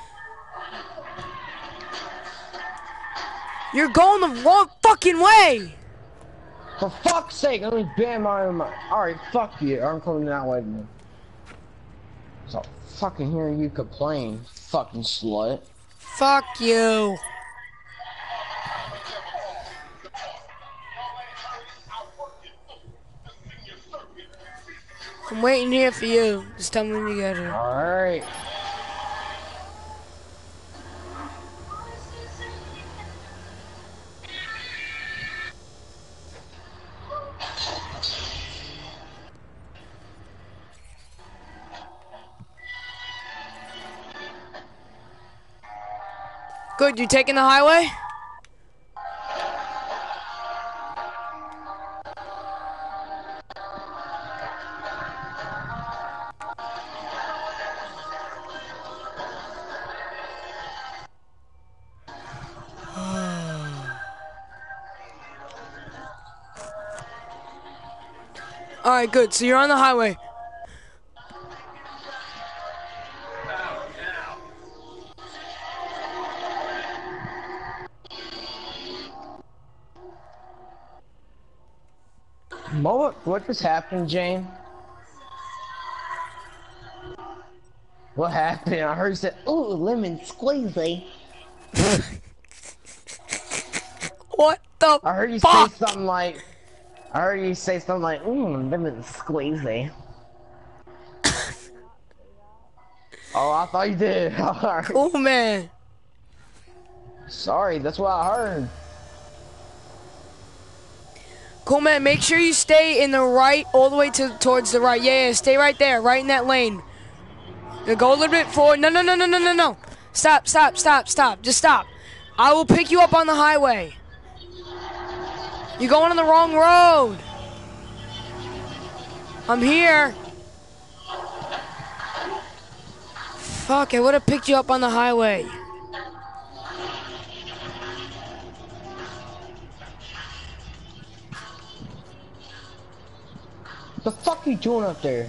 You're going the wrong fucking way! For fuck's sake, let me bam my own. Alright, fuck you. I'm coming that way then. So fucking hear you complain, fucking slut. Fuck you. I'm waiting here for you. Just tell me when you get here. Alright. Good, you taking the highway? Alright, good. So you're on the highway. What, what just happened, Jane? What happened? I heard you say, ooh, lemon squeezy. What the I heard you fuck? say something like, I heard you say something like, ooh, lemon squeezy. Oh, I thought you did. Cool, man. Sorry, that's what I heard. Cool, man. Make sure you stay in the right, all the way to towards the right. Yeah, yeah, stay right there, right in that lane. Now go a little bit forward. No, no, no, no, no, no, no. Stop, stop, stop, stop. Just stop. I will pick you up on the highway. You're going on the wrong road. I'm here. Fuck, I would have picked you up on the highway. The fuck are you doing up there?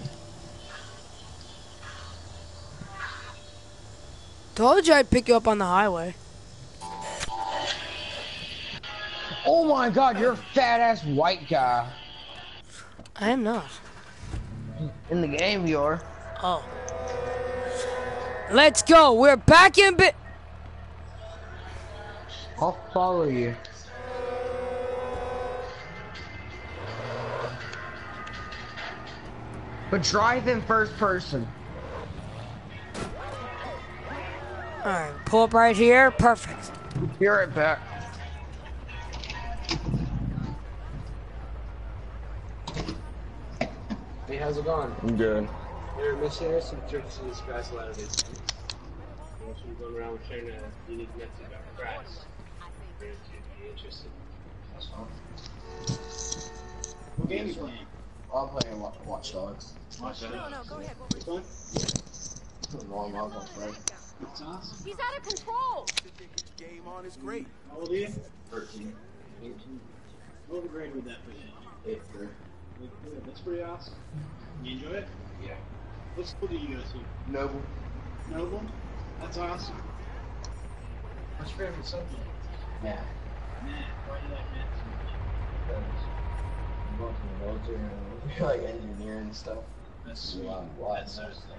Told you I'd pick you up on the highway. Oh my god, you're a fat ass white guy. I am not. In the game, you are. Oh. Let's go. We're back in bit. I'll follow you. But drive in first person. Alright, pull up right here. Perfect. Be right back. Hey, how's it going? I'm good. You're a missionary, some churches in this Christ Latter Day Saints. And so you're going around sharing a unique message about Christ. If you're interested. That's fine. What game are you playing? I'm playing Watch Dogs. Watch Dogs? No, no, go ahead. What were you Fun? Long log on Friday. That's awesome. He's out of control. Game on is great. How old are you? thirteen. eighteen. What grade would that put you in? Eighth grade. That's pretty awesome. You enjoy it? Yeah. What school do you go to? Noble. Noble? That's awesome. What's your favorite subject? Math. Math. Why do you like math so much? I'm going to the military and I like engineering and stuff. That's A sweet. lot, a lot. That's so stuff.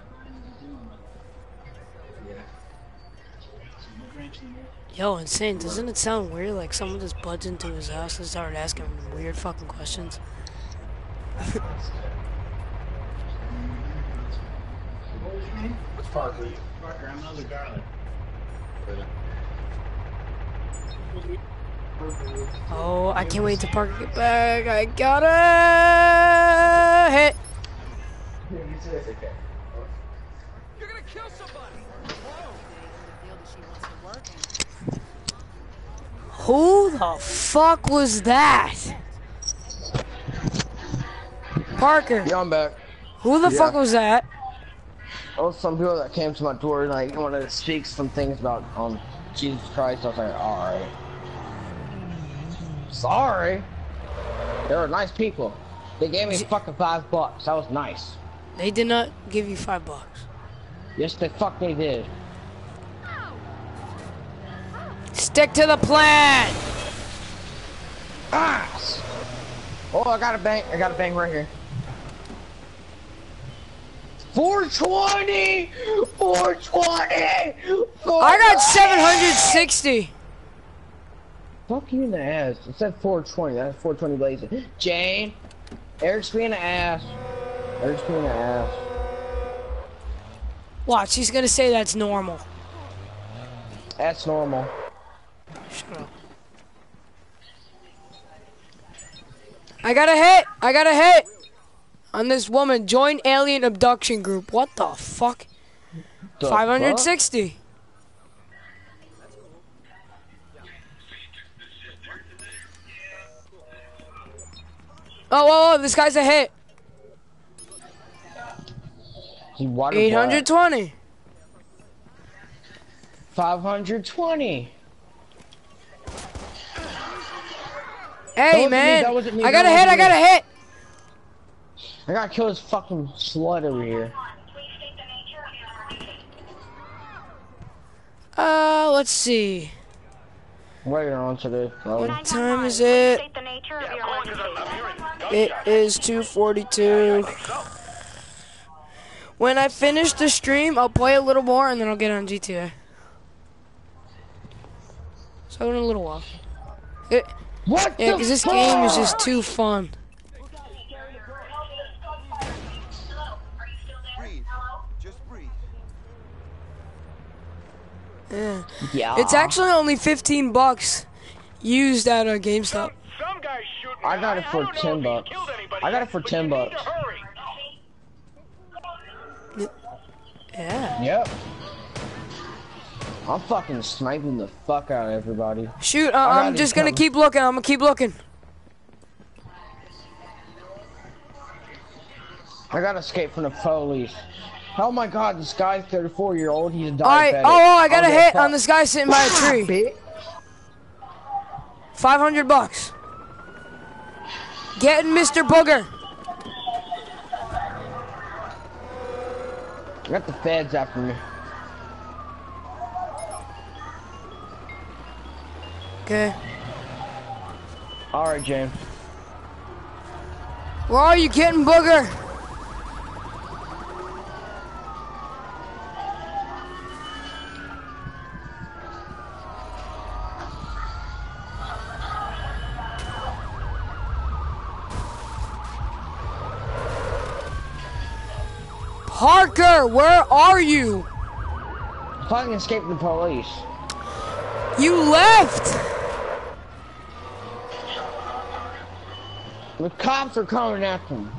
Yeah. So what branch of the military? Yo, insane. Doesn't it sound weird? Like someone just buds into his house and started asking weird fucking questions. What was your name? What's Parker? Parker. I'm another garlic. Oh, I can't wait to Parker get back. I gotta hit. Okay. You're gonna kill somebody. Who the fuck was that? Parker. Yeah, I'm back. Who the Yeah. fuck was that? Oh, some people that came to my door and like wanted to speak some things about um Jesus Christ. I was like, all right. Sorry. They were nice people. They gave me fucking five bucks. That was nice. They did not give you five bucks. Yes, they fucking did. Stick to the plan. Ass. Oh, I got a bang. I got a bang right here. four twenty. four twenty. I got seven hundred sixty. Fuck you in the ass. It said four twenty. That's four twenty blazing. Jane. Eric's being an ass. Eric's being an ass. Watch, he's gonna say that's normal. That's normal. Shut up. I got a hit. I got a hit on this woman. Join alien abduction group. What the fuck? The five hundred sixty. Fuck? Oh, whoa, whoa, this guy's a hit. He water eight hundred twenty. five hundred twenty. Hey, That wasn't me, man. that wasn't me, I got a that hit. I wasn't got a me. hit. I gotta kill this fucking slut over here. Uh, let's see. Wait on to this. What time is it? State the nature of your emergency. It is two forty-two. When I finish the stream, I'll play a little more and then I'll get on G T A. So in a little while. It, What yeah, the because this fuck? game is just too fun. Breathe. Just breathe. Yeah. Yeah. It's actually only fifteen bucks used at a GameStop. Some guys shoot me. I got it I for don't know ten if he's bucks. killed anybody I got yet, it for but ten you need bucks. to hurry. Yeah. Yep. I'm fucking sniping the fuck out of everybody. Shoot, uh, I I'm gotta just gonna come. keep looking. I'm gonna keep looking. I gotta escape from the police. Oh my god, this guy's thirty-four year old. He's a diabetic. Alright, oh, oh, I got a I'll get hit on fucked. this guy sitting by a tree. Bitch. five hundred bucks. Getting Mister Booger. I got the feds after me. Okay. Alright, James. Where are you getting Booger? Parker, where are you? Fucking escaped the police. You left. The cops are coming after me.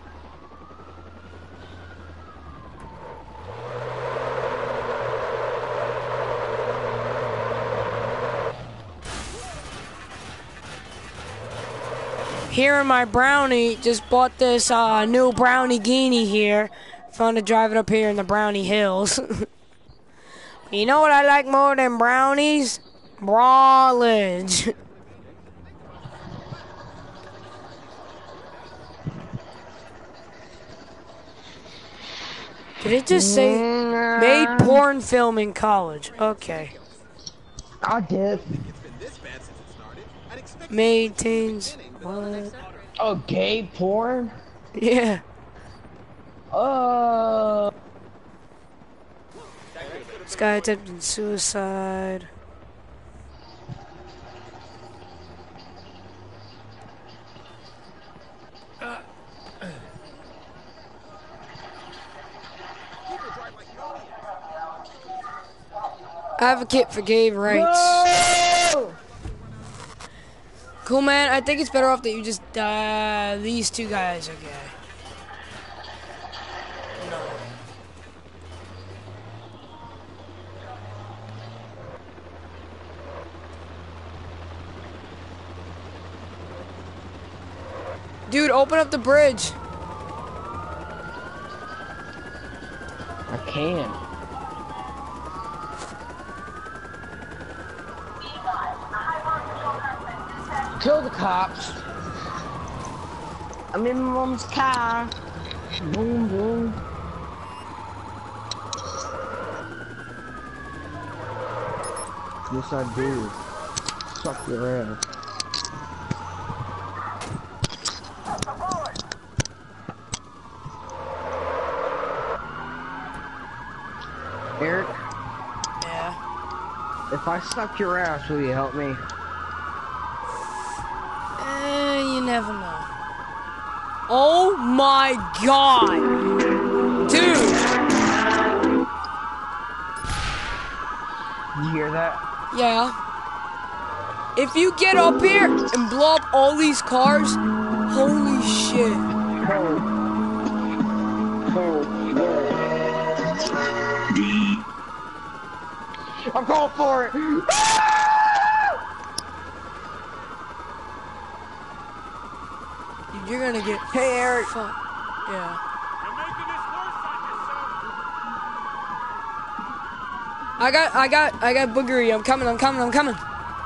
Here in my brownie, just bought this uh, new brownie guinea here. Fun to drive it up here in the Brownie Hills. You know what I like more than brownies? Brawlage. Did it just say made porn film in college? Okay. I did. Made teens. What? Oh, gay porn? Yeah. Uh. This guy attempted suicide. Advocate for gay rights. No! Cool, man. I think it's better off that you just die. These two guys are gay. No. Dude, open up the bridge. I can't. Kill the cops. I'm in mom's car. Boom, boom. Yes, I do. Suck your ass. Eric? Yeah. If I suck your ass, will you help me? Eh, you never know. Oh my god! Dude! Did you hear that? Yeah. If you get up here and blow up all these cars, holy shit. Oh. Oh, yeah. I'm going for it! You're gonna get. Hey, Eric. Fuck. Yeah. You're making this worse on yourself. I got, I got, I got boogery. I'm coming, I'm coming, I'm coming.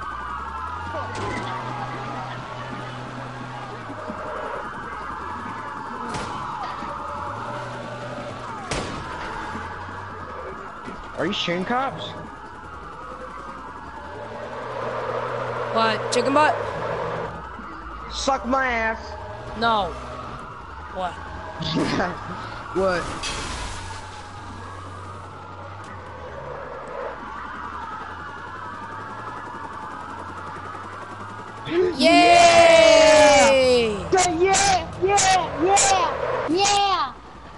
Are you shooting cops? What? Chicken butt? Suck my ass. No. What? What? Yay! Yeah! Yeah! Yeah! Yeah!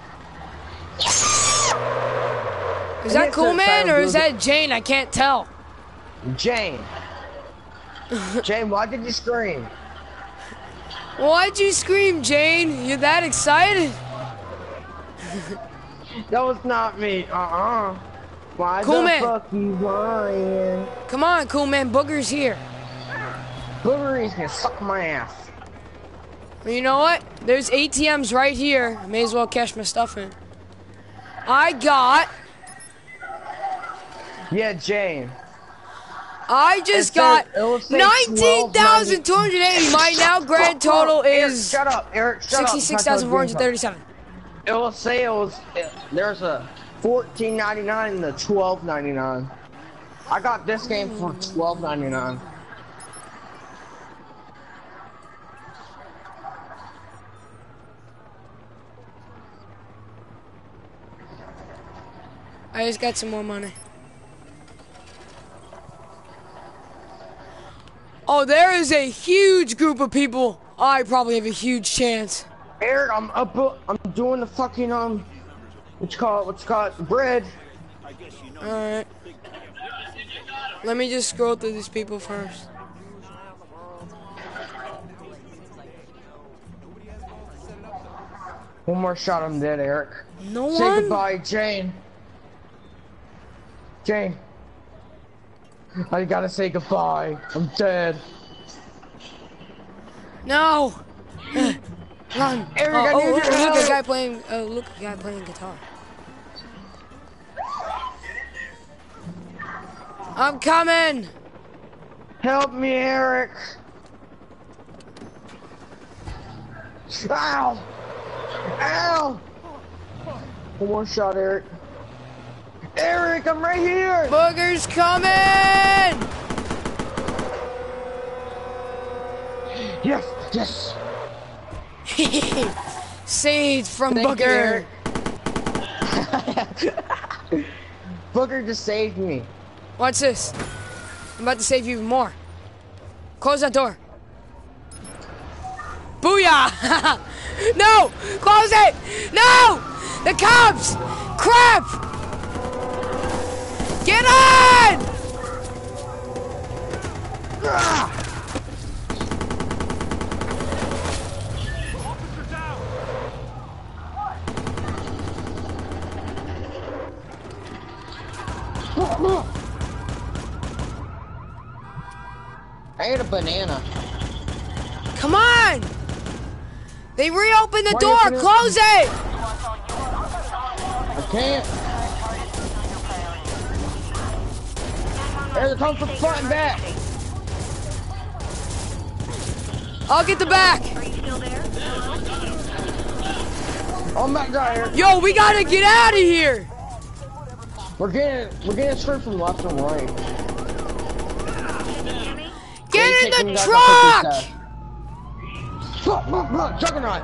Is that Cool Man or is that Jane? I can't tell. Jane. Jane, why did you scream? Why'd you scream, Jane? You're that excited? That was not me. Uh-uh. Why Cool the Man. fuck you lying? Come on, Cool Man. Booger's here. Boogery's gonna suck my ass. Well, you know what? There's A T Ms right here. I may as well cash my stuff in. I got... Yeah, Jane. I just It got says- it will say nineteen thousand two hundred eighty. My now grand total Eric, is shut up, Eric. Shut up. sixty-six thousand four hundred thirty-seven. It will say it was. It, there's a fourteen ninety-nine and the twelve ninety-nine. I got this game for twelve ninety-nine. I just got some more money. Oh, there is a huge group of people. I probably have a huge chance. Eric, I'm up. I'm doing the fucking um. What's called? What's called bread. All right. Let me just scroll through these people first. One more shot, I'm dead, Eric. No Say one. goodbye, Jane. Jane. I gotta say goodbye. I'm dead. No. Run. Eric, oh, I oh, need look, your look, a help. guy playing. Oh, look, a guy playing guitar. I'm coming. Help me, Eric. Ow. Ow. One more shot, Eric. Eric, I'm right here! Booger's coming! Yes, yes! Saved from Thank Booger. You, Booger just saved me. Watch this. I'm about to save you even more. Close that door. Booyah! No! Close it! No! The cops! Crap! Get on! Ah! I ate a banana. Come on! They reopened the Why door! you Close it! I can't. Hey, they're coming from front and back. I'll get the back. Are you still there? Oh my god, Eric. Yo, we gotta get out of here! We're getting, we're getting screwed from left and right. Get Hey, in take the me back, truck! I'll take this, uh, Look, look, look, Juggernaut!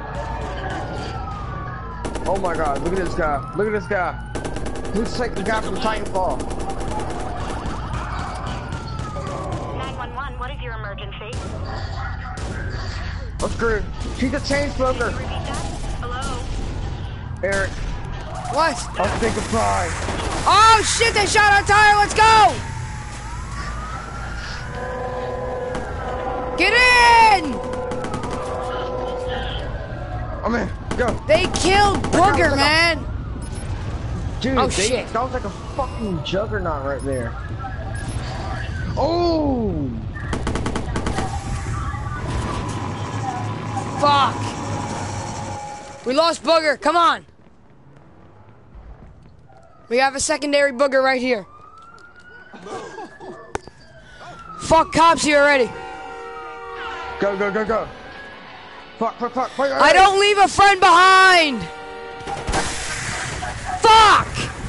Oh my god, look at this guy. Look at this guy. Looks like the guy from Titanfall. nine one one, what is your emergency? I'm screwed. She's a chain smoker. Repeat that? Hello? Eric, What? I'll say goodbye. Oh shit, they shot our tire, let's go! Get in! I'm in. Go. They killed Booger, man! Dude, Oh, they, shit. that was like a fucking juggernaut right there. Oh! Fuck! We lost Booger, come on! We have a secondary Booger right here. Fuck, cops here already. Go, go, go, go. Fuck, fuck, fuck, fuck. I don't leave a friend behind! Fuck!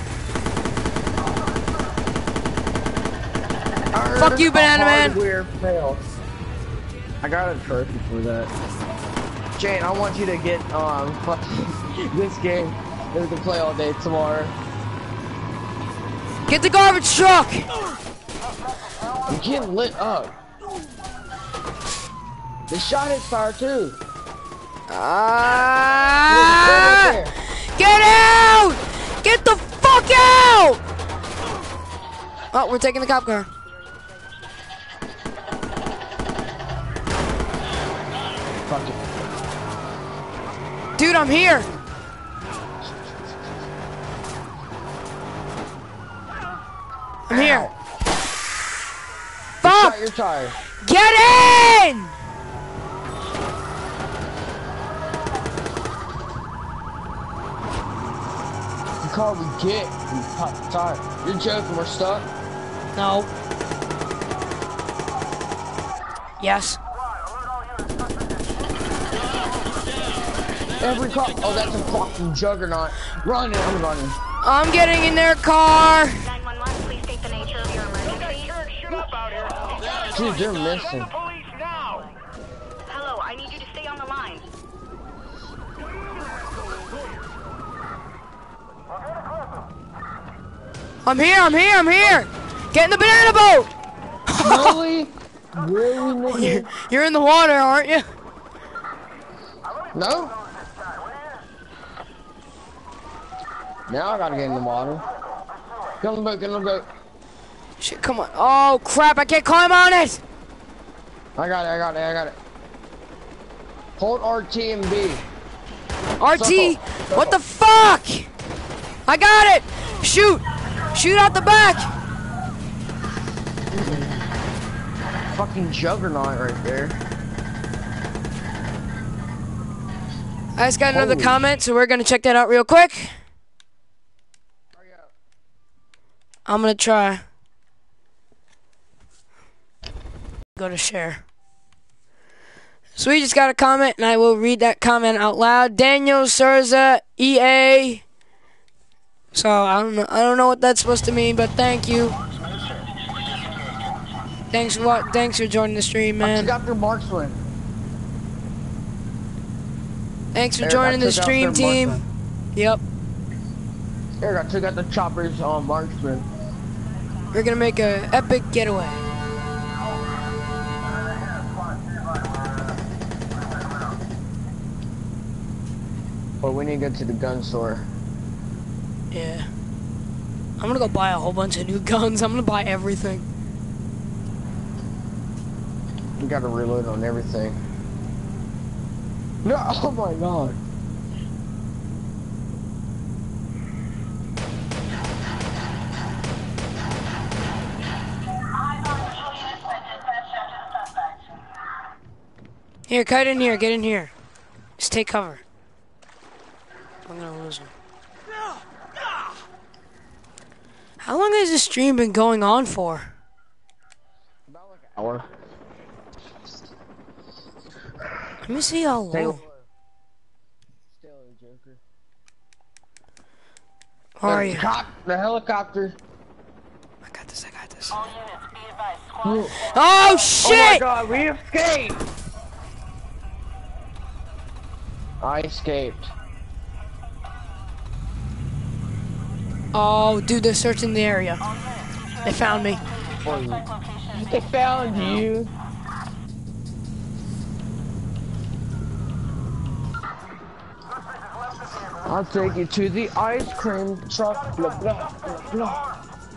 Fuck you, Banana Man. Hardware fails. I got a trophy for that. Jane, I want you to get um fucking this game that we can play all day tomorrow. Get the garbage truck! I'm getting lit up. The shot hits fire too. Ah! Get out! Get the fuck out! Oh, we're taking the cop car. Fuck it. Dude, I'm here. I'm here. Fuck! Shot your tire. Get in! The car we get, we pop the tire. You're joking, we're stuck? No. Yes. Every car. Oh, that's a fucking juggernaut. Running, I'm running. I'm getting in their car. nine one one, please state the nature of your emergency. Dude, they're missing. Hello, I need you to stay on the line. I'm here, I'm here, I'm here. Get in the banana boat. Really? Really, nigga? You're in the water, aren't you? No? Now I gotta get in the water. Get on the boat, get on the boat. Shit, come on. Oh, crap, I can't climb on it. I got it, I got it, I got it. Hold R T and B. R T, Circle, circle. what the fuck? I got it. Shoot. Shoot out the back. Fucking juggernaut right there. I just got another Holy comment, so we're going to check that out real quick. I'm going to try. Go to share. So we just got a comment, and I will read that comment out loud. Daniel Souza, E A, So I don't know. I don't know what that's supposed to mean, but thank you. Thanks for what? Thanks for joining the stream, man. I took out their marksman. Thanks for Eric, joining I the took out stream, their team. marksman. Yep. Eric, I took out the choppers on marksman. We're gonna make a epic getaway. But we need to go to the gun store. Yeah. I'm gonna go buy a whole bunch of new guns. I'm gonna buy everything. We gotta reload on everything. No, oh my god. Here, cut in here, get in here. Just take cover. I'm gonna lose him. How long has this stream been going on for? About like an hour. Let me see how long. How are you? Cop, the helicopter. I got this, I got this. All units, be advised. Squad Oh shit! Oh my god, we escaped! I escaped. Oh, dude, they're searching the area. They found me. They found you. I'll take you to the ice cream truck. Blah, blah, blah, blah.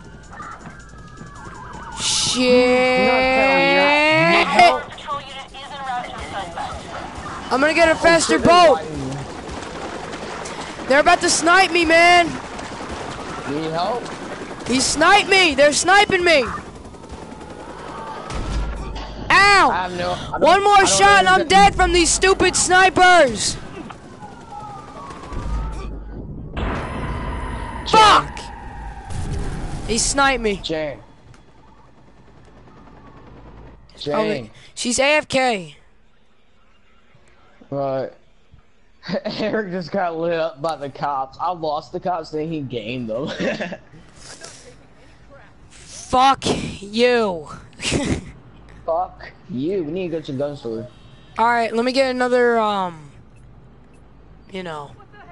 Shit! patrol unit is en route to suspect. I'm gonna get a faster boat. They're about to snipe me, man. Need help? He sniped me. They're sniping me. Ow! I have no. I don't- One I more don't shot and know I'm if dead from these stupid snipers. Fuck! He sniped me. Jane. Oh, Jane. she's A F K. Right. Eric just got lit up by the cops. I lost the cops, then he gained them. Fuck you. Fuck you. We need to go to the gun store. Alright, let me get another, um, you know.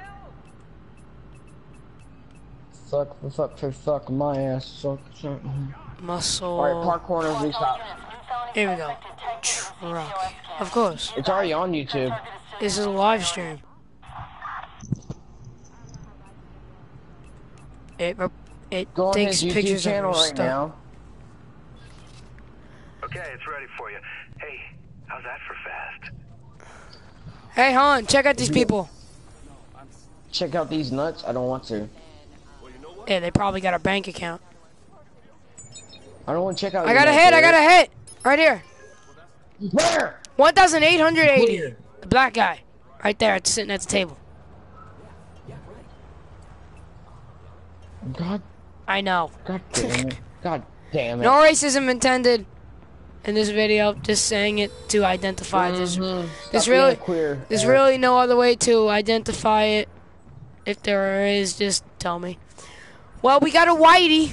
Fuck, fuck, fuck, fuck my ass. Suck, suck. Muscle. Alright, park corners, restop. Here we go. Truck. Of course. It's already on YouTube. This is a live stream. It it Go on takes his YouTube pictures channel of your right stuff. now. Okay, it's ready for you. Hey, how's that for fast? Hey, Han, check out these people. Check out these nuts. I don't want to. Yeah, they probably got a bank account. I don't want to check out. I got a hit. I got a hit. Right here. Where? one thousand eight hundred eighty. The black guy. Right there, it's sitting at the table. God. I know. God damn it. God damn it. No racism intended in this video. Just saying it to identify. There's, Mhm. there's Stop being really, queer, there's Eric. really no other way to identify it. If there is, just tell me. Well, we got a whitey.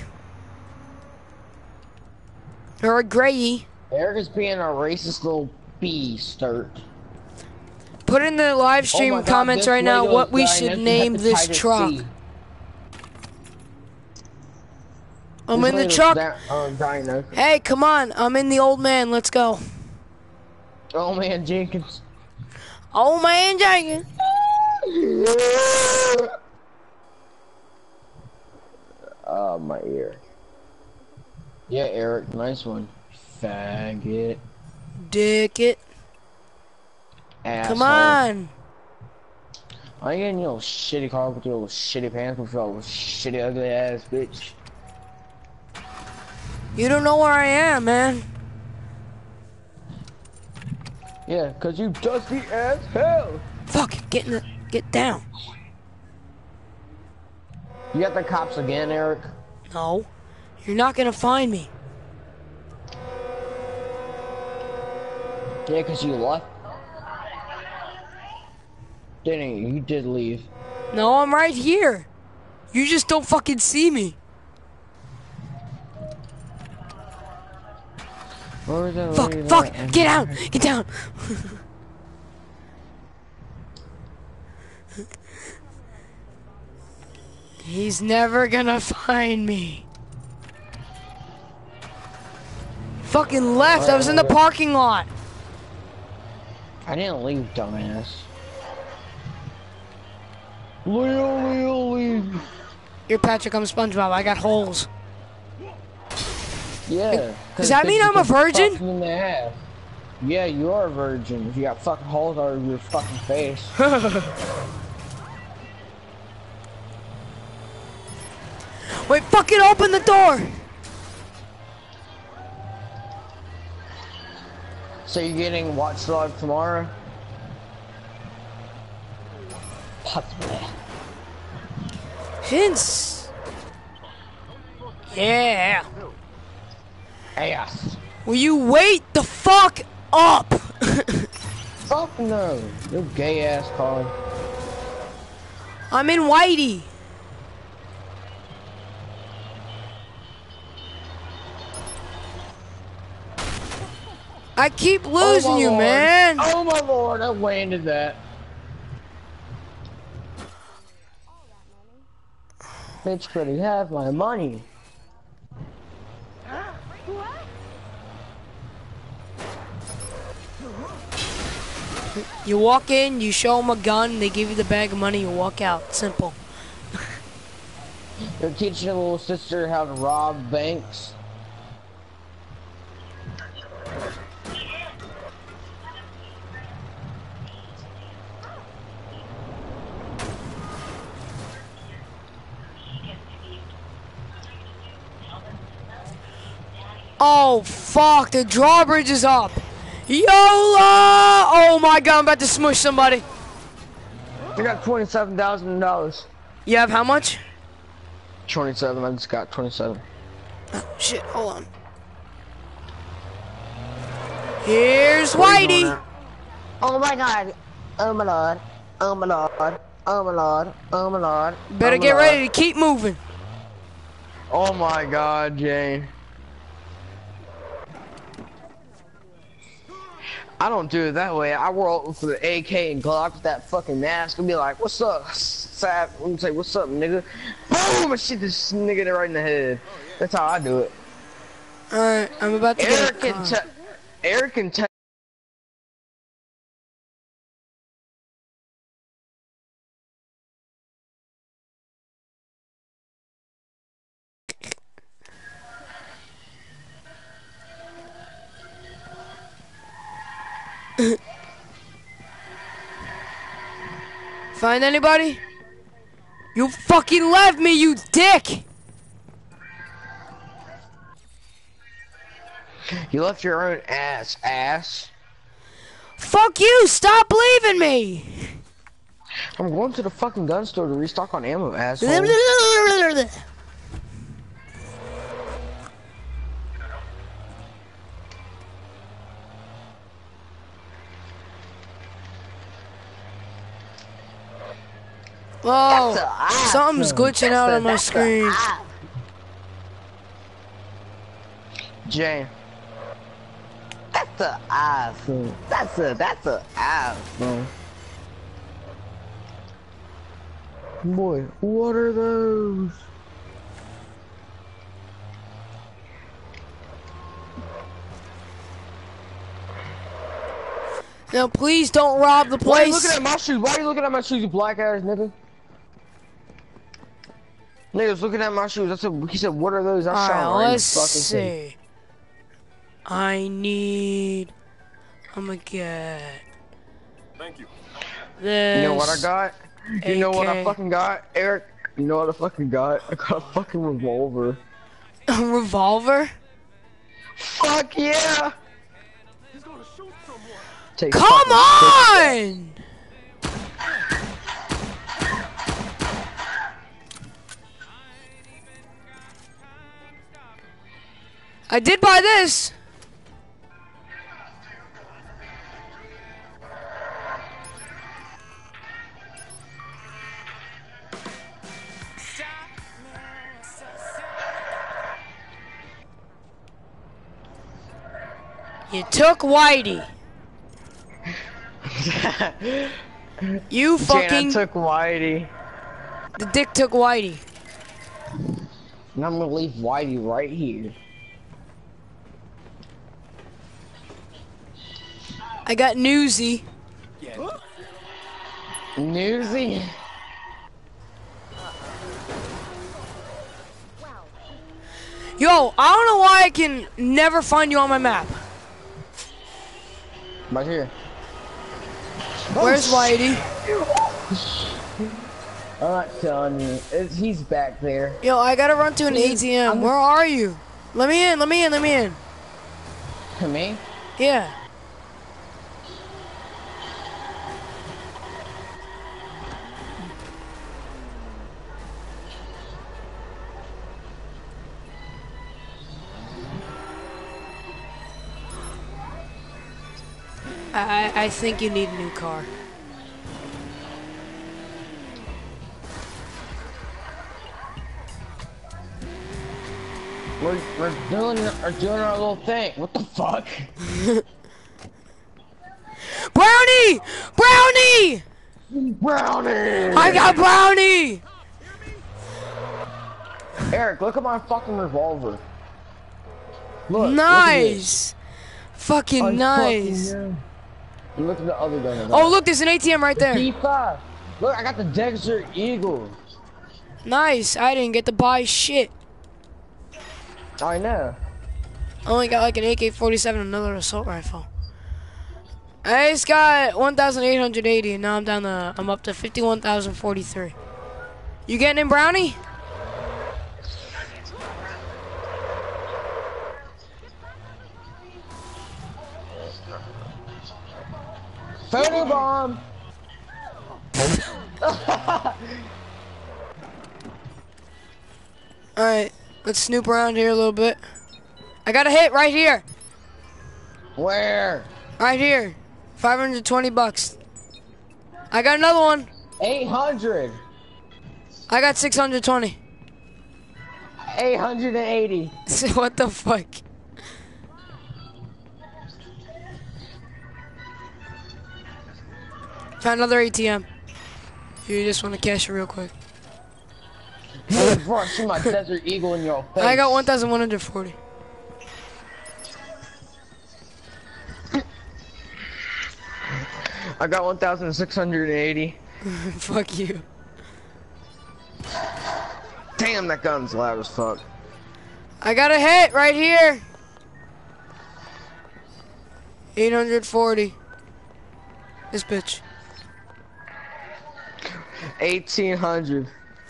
Or a grayy. Eric is being a racist little beastert. Put in the live stream Oh my God, comments this right now Lego's what we dying. should It's name this hepatitis truck. C. I'm This in the Lego's truck. da- uh, dying now. Hey, come on. I'm in the old man. Let's go. Oh man, Jenkins. Old man Jenkins. Oh, my ear. Yeah, Eric, nice one. Faggot. Dick it. Asshole. Come on. I ain't getting your shitty car with your shitty pants with your shitty ugly ass bitch. You don't know where I am, man. Yeah, cause you dusty as hell. Fuck, get in the, get down. You got the cops again, Eric? No, you're not gonna find me. Yeah, cause you left. Didn't you? You did leave. No, I'm right here. You just don't fucking see me. Where was that Fuck, lady fuck, at? get out, get down. He's never gonna find me. Fucking left, I was in the parking lot. I didn't leave, dumbass. Leo, Leo, Leo. You're Patrick, I'm SpongeBob, I got holes. Yeah. Does that mean I'm a virgin? In the ass. Yeah, you are a virgin. If you got fucking holes all over your fucking face. Wait, fucking open the door! So you're getting Watch Dog tomorrow? Possibly. Hints. Yeah. Ass. Will you wait the fuck up? Fuck no. You gay ass calling. I'm in Whitey. I keep losing oh you, Lord. man. Oh my lord, I landed that. Bitch, could he have my money? You walk in, you show them a gun, they give you the bag of money, you walk out. Simple. They're teaching a little sister how to rob banks. Oh, fuck, the drawbridge is up. YOLO! Oh my god, I'm about to smush somebody. I got twenty-seven thousand dollars. You have how much? twenty-seven, I just got twenty-seven. Oh, shit, hold on. Here's Whitey. Oh my god. Oh my lord. Oh my lord. Oh my lord. Oh my lord. Better oh my get lord. ready to keep moving. Oh my god, Jane. I don't do it that way. I roll with the A K and Glock with that fucking mask and be like, "What's up, Sap?" I'm say, "What's up, nigga?" Boom! I shoot this nigga right in the head. That's how I do it. Alright, I'm about to Eric get a can car. Eric can tell. Find anybody? You fucking left me, you dick! You left your own ass, ass. Fuck you! Stop leaving me! I'm going to the fucking gun store to restock on ammo, asshole. Whoa, something's glitching out on my screen. Jane. That's a iPhone. That's a that's a iPhone. Boy, what are those? Now please don't rob the place. Why are you looking at my shoes? Why are you looking at my shoes, you black ass nigga? Niggas looking at my shoes. I said, he said, what are those? I Alright, shot right in let's his fucking see. face. I need. I'm gonna get. Thank you. This. You know what I got? You know what I A K. fucking got, Eric? You know what I fucking got? I got a fucking revolver. A revolver? Fuck yeah! He's gonna shoot someone. Take Come fucking on! I did buy this. You took Whitey. You fucking. Jane, I took Whitey. The dick took Whitey. And I'm gonna leave Whitey right here. I got Newsy. Newsy? Yo, I don't know why I can never find you on my map. Right here. Where's Oh, Whitey? I'm not telling you. It's, he's back there. Yo, I gotta run to an A T M. I'm Where are you? Let me in, let me in, let me in. To me? Yeah. I, I think you need a new car. We're, we're doing we're doing our little thing. What the fuck? Brownie! Brownie! Brownie! I got Brownie! Eric, look at my fucking revolver. Look. Nice! Fucking Look nice. fucking, yeah. Look at the other gun. Oh, look, there's an A T M right there. P five. Look, I got the Desert Eagle. Nice. I didn't get to buy shit. I know. I only got like an A K forty-seven, another assault rifle. I just got one thousand eight hundred eighty, and now I'm down to, I'm up to fifty-one thousand forty-three. You getting in, Brownie? Photo bomb. Alright, let's snoop around here a little bit. I got a hit right here. Where? Right here. five hundred twenty bucks. I got another one. eight hundred. I got six hundred twenty. eight hundred eighty. What the fuck? Found another A T M. You just want to cash it real quick. Bro, I see my Desert Eagle in your face. I got one thousand one hundred forty. I got one thousand six hundred eighty. Fuck you. Damn, that gun's loud as fuck. I got a hit right here. eight hundred forty. This bitch. eighteen hundred.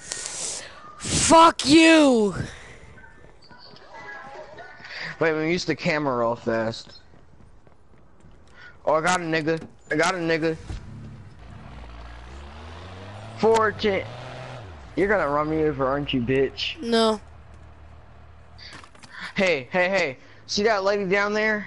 Fuck you. Wait, let me use the camera real fast. Oh, I got a nigga. I got a nigga. Fortune. You're gonna run me over, aren't you, bitch? No. Hey, hey, hey. See that lady down there?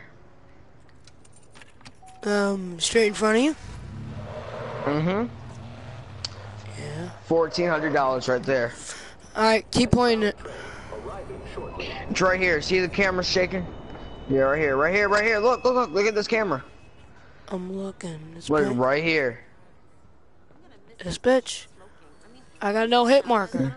Um, straight in front of you? Mm-hmm. Yeah. fourteen hundred dollars right there. Alright, keep pointing it. It's right here. See the camera shaking? Yeah, right here, right here, right here. Look, look, look, look at this camera. I'm looking. This Look, bitch. right here. This bitch. I got no hit marker.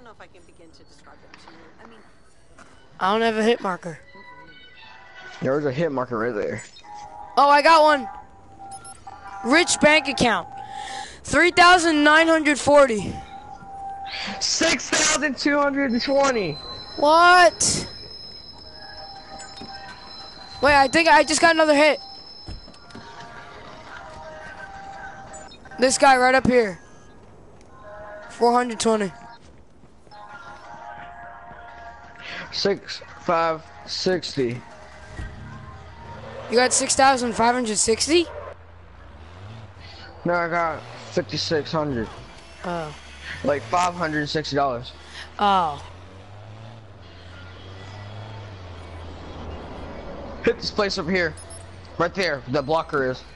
I don't have a hit marker. There's a hit marker right there. Oh, I got one. Rich bank account. three thousand nine hundred forty. six thousand two hundred twenty. What? Wait, I think I just got another hit. This guy right up here. four hundred twenty. Six, five, sixty. You got six thousand five hundred sixty? No, I got fifty-six hundred. Oh. Like five hundred sixty dollars. Oh. Hit this place over here. Right there, the blocker is.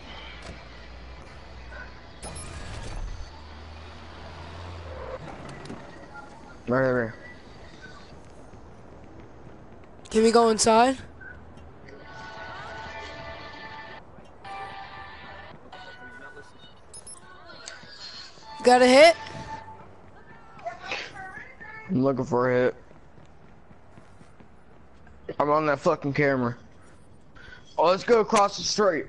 Right there. Can we go inside? Got a hit? I'm looking for a hit. I'm on that fucking camera. Oh, let's go across the street.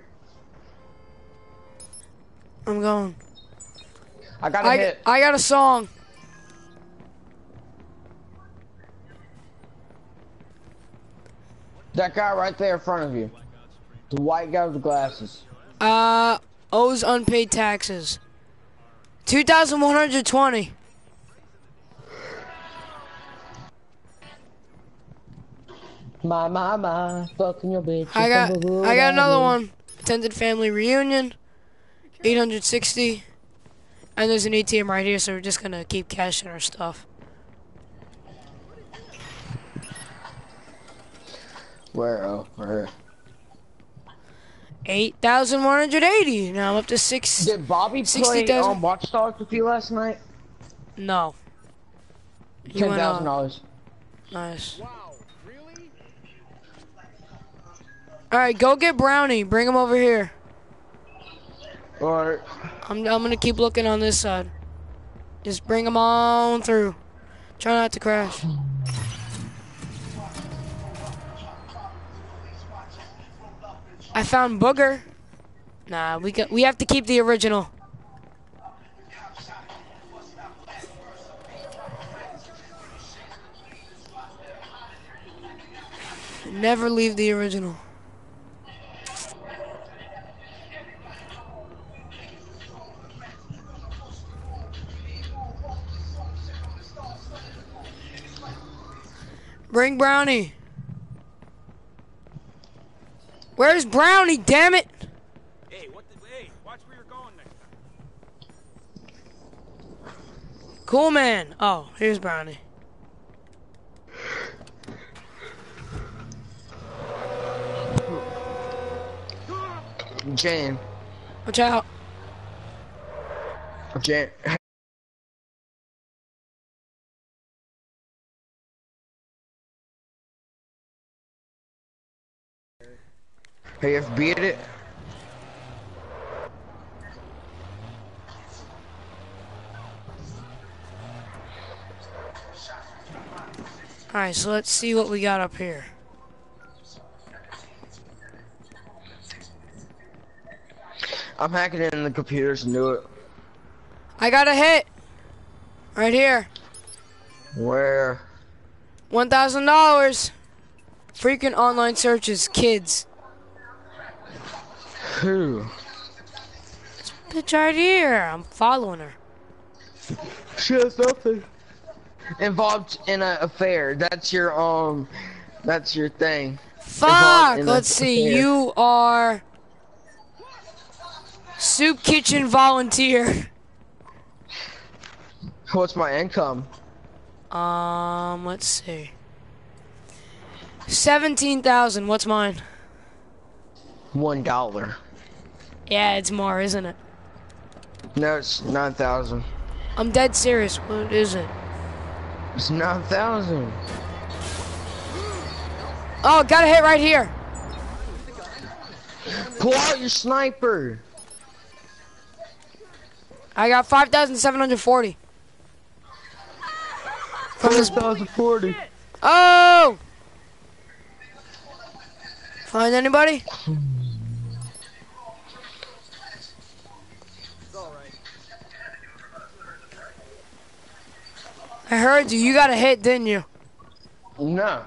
I'm going. I got a I, hit. I got a song. That guy right there in front of you. The white guy with the glasses. Uh, owes unpaid taxes. two thousand one hundred twenty. My, my, my, fucking your bitch. I got, I got another one. Attended family reunion. eight hundred sixty. And there's an A T M right here, so we're just gonna keep cashing our stuff. Where? Oh, where? eight thousand one hundred eighty. Now I'm up to six. Did Bobby sixty play thousand. on Watch Dogs with you last night? No. He Ten went, thousand uh, dollars. Nice. Alright, go get Brownie. Bring him over here. Alright. I'm, I'm gonna keep looking on this side. Just bring him on through. Try not to crash. I found Booger. Nah, we got, we have to keep the original. Never leave the original. Bring Brownie. Where's Brownie, damn it? Hey, what the, hey, watch where you're going next time. Cool man. Oh, here's Brownie. Jan. Watch out. Jan. Hey, F B it it. Alright, so let's see what we got up here. I'm hacking in the computers and do it. I got a hit. Right here. Where? one thousand dollars. Frequent online searches. Kids. Who? Bitch right here. I'm following her. She has nothing. Involved in an affair. That's your, um, that's your thing. Fuck. Let's see. Affair. You are... Soup kitchen volunteer. What's my income? Um, let's see. seventeen thousand. What's mine? One dollar. Yeah, it's more, isn't it? No, it's nine thousand. I'm dead serious. What is it? It's nine thousand. Oh, got a hit right here. Pull out your sniper. I got five thousand seven hundred forty. From this five thousand forty. Oh! Find anybody? I heard you. You got a hit, didn't you? No.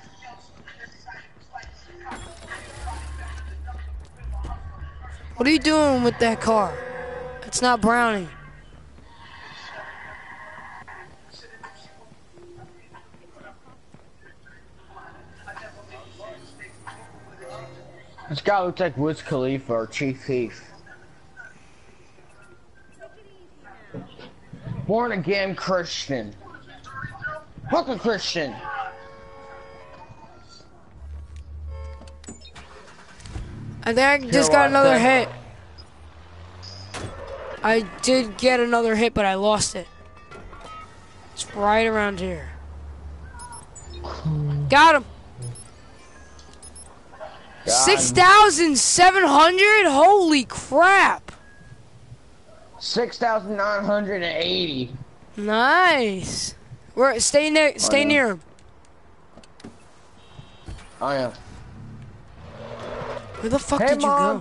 What are you doing with that car? It's not Brownie. This guy looks like Wiz Khalifa or Chief Keef. Born again Christian. Fuck a Christian. I think I just got another hit. I did get another hit, but I lost it. It's right around here. Got him. six thousand seven hundred? Holy crap. Six thousand nine hundred and eighty. Nice. We're stay near. Stay near him. I am. Where the fuck Hey, did you Mom. go?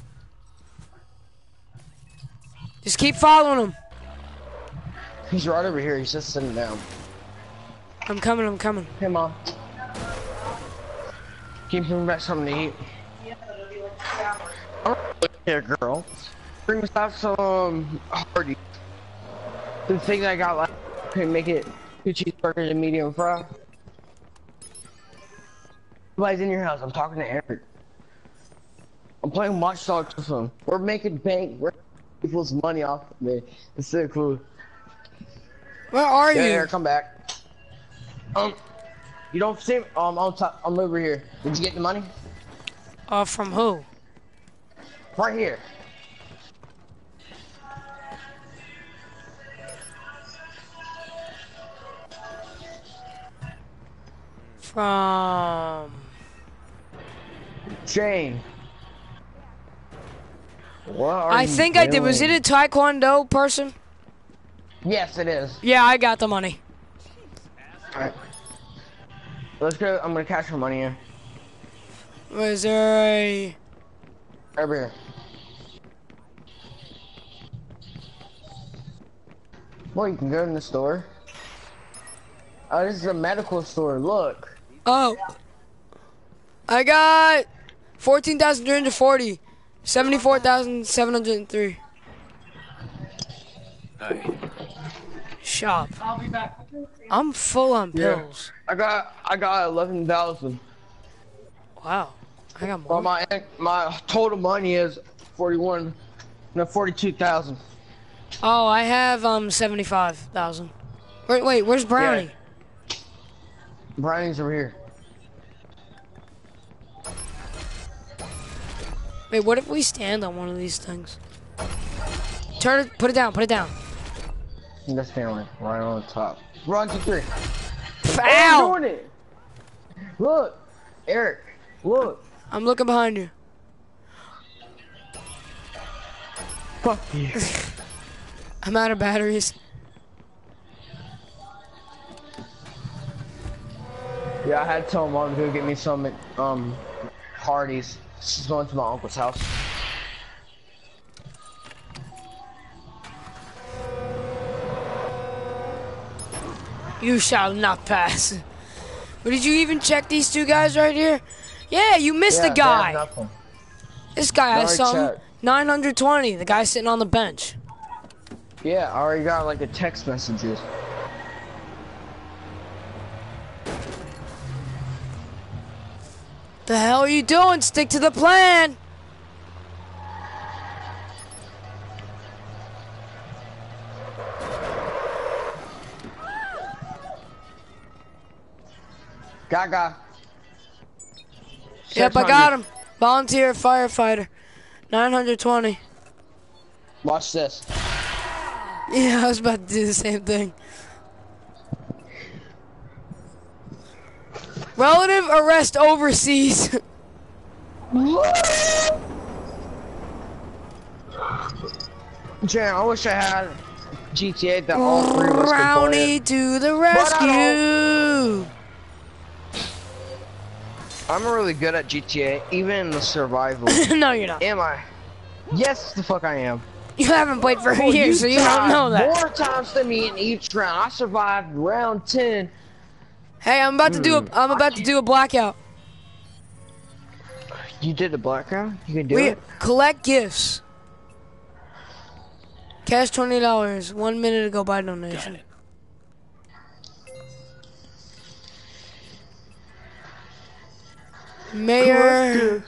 Just keep following him. He's right over here. He's just sitting down. I'm coming. I'm coming. Hey, Mom. Keep bringing back something to eat. Here, girl. Bring us out some Hardee's. The thing I got last, can make it two cheeseburgers and medium fry. Nobody's in your house. I'm talking to Eric. I'm playing Watch Dogs with him. We're making bank. We're people's money off of me. It's so cool. Where are yeah, you? Eric, come back. Um, you don't see me? Um, on top. I'm over here. Did you get the money? Uh, from who? Right here. From Jane. What are I you think doing? I did. Was it a Taekwondo person? Yes, it is. Yeah, I got the money. Alright. Let's go. I'm gonna cash your money in. Was there a... Over here. Well, you can go in the store. Oh, this is a medical store. Look. Oh. I got fourteen thousand three hundred forty. seventy-four thousand seven hundred three. Hi. Shop. I'll be back. I'm full on pills. Yeah. I got I got eleven thousand. Wow. I got more. Well, my my total money is forty-one, no forty-two thousand. Oh, I have um seventy-five thousand. Wait, wait, where's Brownie? Yeah. Brownie's over here. Wait, what if we stand on one of these things? Turn it, put it down, put it down. That's family, right on the top. Run two, three. Ow! Oh, I'm doing it. Look, Eric, look. I'm looking behind you. Fuck you. I'm out of batteries. Yeah, I had to tell mom to go get me some um Hardee's. She's going to my uncle's house. You shall not pass. But did you even check these two guys right here? Yeah, you missed Yeah, the guy. they have nothing. This guy has Already something. checked. nine hundred twenty. The guy sitting on the bench. Yeah, I already got like a text messages. The hell are you doing? Stick to the plan. Gaga. Yep, I got him. Volunteer firefighter. nine hundred twenty. Watch this. Yeah, I was about to do the same thing. Relative arrest overseas. Jan, I wish I had G T A that all three of us could play Brownie it. to the rescue. I'm really good at G T A, even in the survival. No, you're not. Am I? Yes, the fuck I am. You haven't played for a Oh, year, so you don't died know that. More times than me in each round. I survived round ten. Hey, I'm about to do a. I'm about to do a blackout. You did the blackout? You can do We it? collect gifts. Cash twenty dollars. One minute ago by donation. Mayor.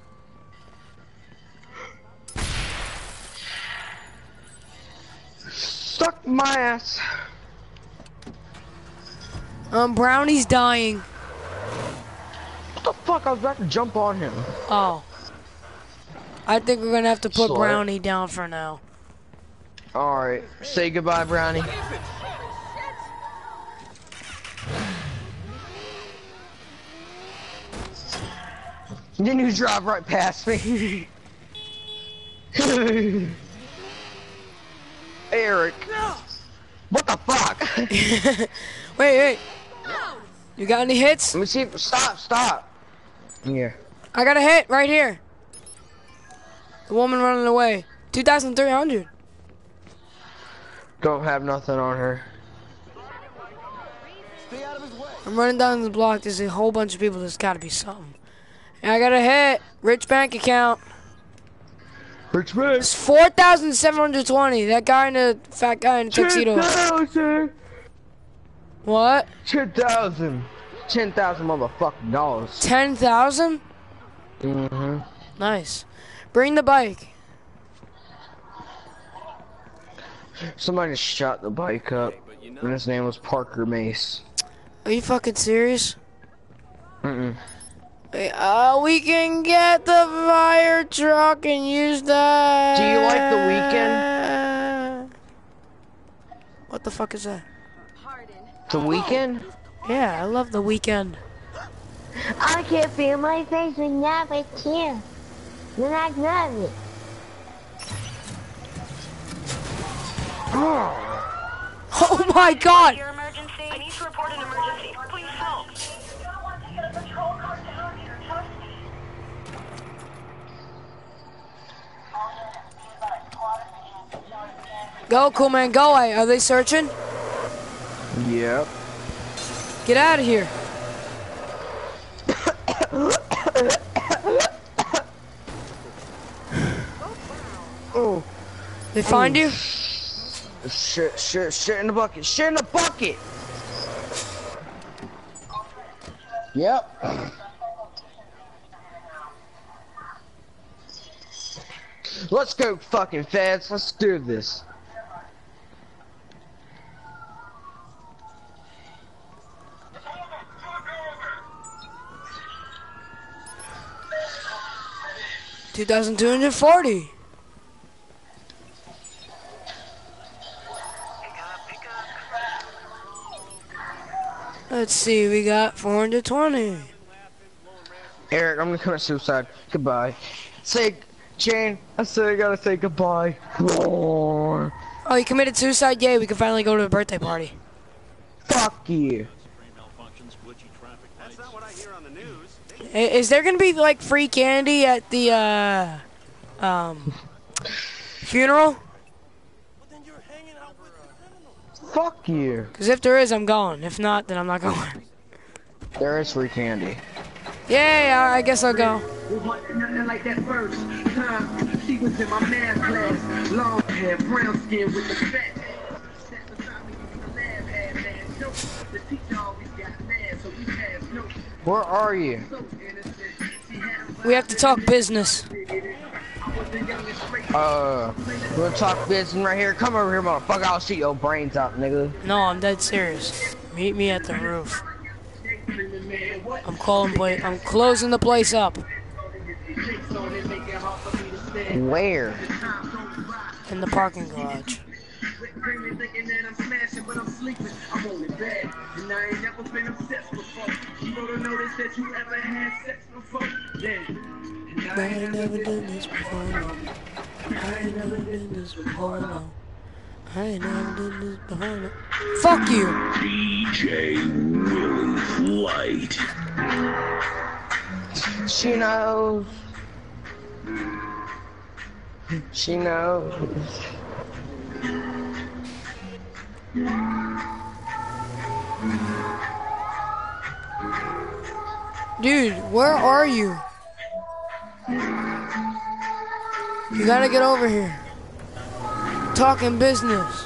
Suck my ass. Um, Brownie's dying. What the fuck? I was about to jump on him. Oh. I think we're gonna have to put Slut. Brownie down for now. Alright. Say goodbye, Brownie. Then you drive right past me. Eric. What the fuck? Wait, wait. You got any hits? Let me see. Stop, stop. Yeah. I got a hit right here. The woman running away. two thousand three hundred. Don't have nothing on her. I'm running down the block. There's a whole bunch of people. There's got to be something. And I got a hit. Rich bank account. Rich bank. It's four thousand seven hundred twenty. That guy in the fat guy in the tuxedo. ten thousand. What? ten thousand. ten thousand motherfucking dollars. ten thousand? Mm-hmm. Nice. Bring the bike. Somebody shot the bike up, and his name was Parker Mace. Are you fucking serious? Mm-mm. Hey, uh, we can get the fire truck and use that. Do you like The Weeknd? What the fuck is that? The Weeknd? Yeah, I love The Weeknd. I can feel my face when you're with you. Then I love it. Oh my god! Your emergency? I need to report an emergency. Please help. Go, cool man, go away. Are they searching? Yep. Get out of here. Oh. They find oh. you? Shit, shit, shit in the bucket. Shit in the bucket. Yep. Let's go, fucking feds. Let's do this. two thousand two hundred forty. Let's see, we got four hundred twenty. Eric, I'm gonna commit suicide. Goodbye. Say, Jane, I said I gotta say goodbye. Oh, oh, you committed suicide? Yay, we can finally go to a birthday party. Fuck you. That's not what I hear on the news. Is there gonna be like free candy at the uh, um, funeral? Fuck you. Because if there is, I'm going. If not, then I'm not going. There is free candy. Yay, I, I guess I'll go. Nothing like that first time. She was in my math class. Long hair, brown skin with the fat. Sat beside me in the lab, had mad jokes. The teacher always got mad, so we passed notes. Where are you? We have to talk business. Uh, we're gonna talk business right here. Come over here, motherfucker. I'll shoot your brains out, nigga. No, I'm dead serious. Meet me at the roof. I'm calling play. I'm closing the place up. Where? In the parking garage. I ain't never done this before, no. I ain't never done this before, no. I ain't never done this before, no. Fuck you! D J Willie Flight. She knows. She knows. Dude, where are you? You gotta get over here. Talking business.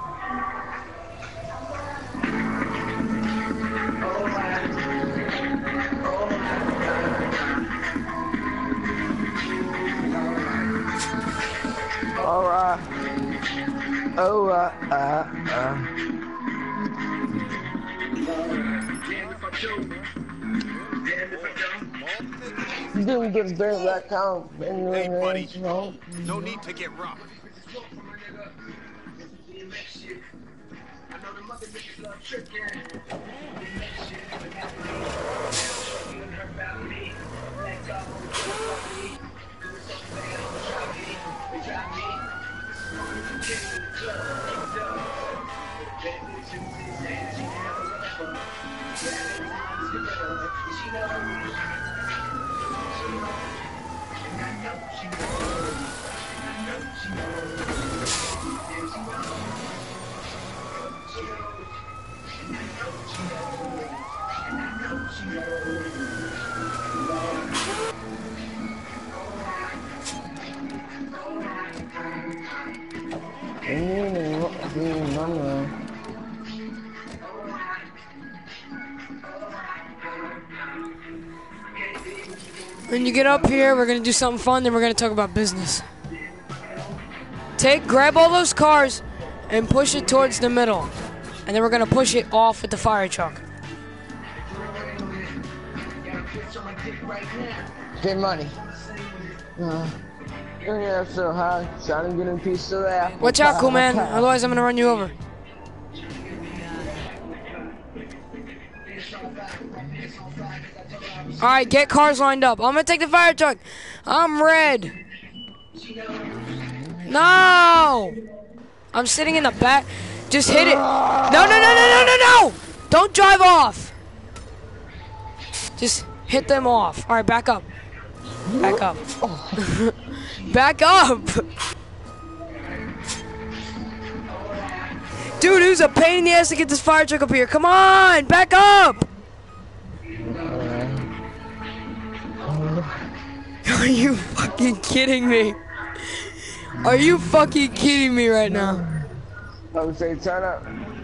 Alright. Oh, uh, uh, uh. You didn't get burned back out. Hey, buddy. No need to get rough. When you get up here, we're gonna do something fun, then we're gonna talk about business. Take, grab all those cars and push it towards the middle. And then we're gonna push it off with the fire truck. Get money. Uh, yeah, so high. Trying to get a piece of that. Watch out, cool man. Otherwise, I'm gonna run you over. Alright, get cars lined up. I'm gonna take the fire truck. I'm red. No! I'm sitting in the back. Just hit it. No, no, no, no, no, no, no! Don't drive off. Just hit them off. Alright, back up. Back up. Back up! Dude, who's a pain in the ass to get this fire truck up here? Come on! Back up! Are you fucking kidding me? Are you fucking kidding me right now? I would say turn up.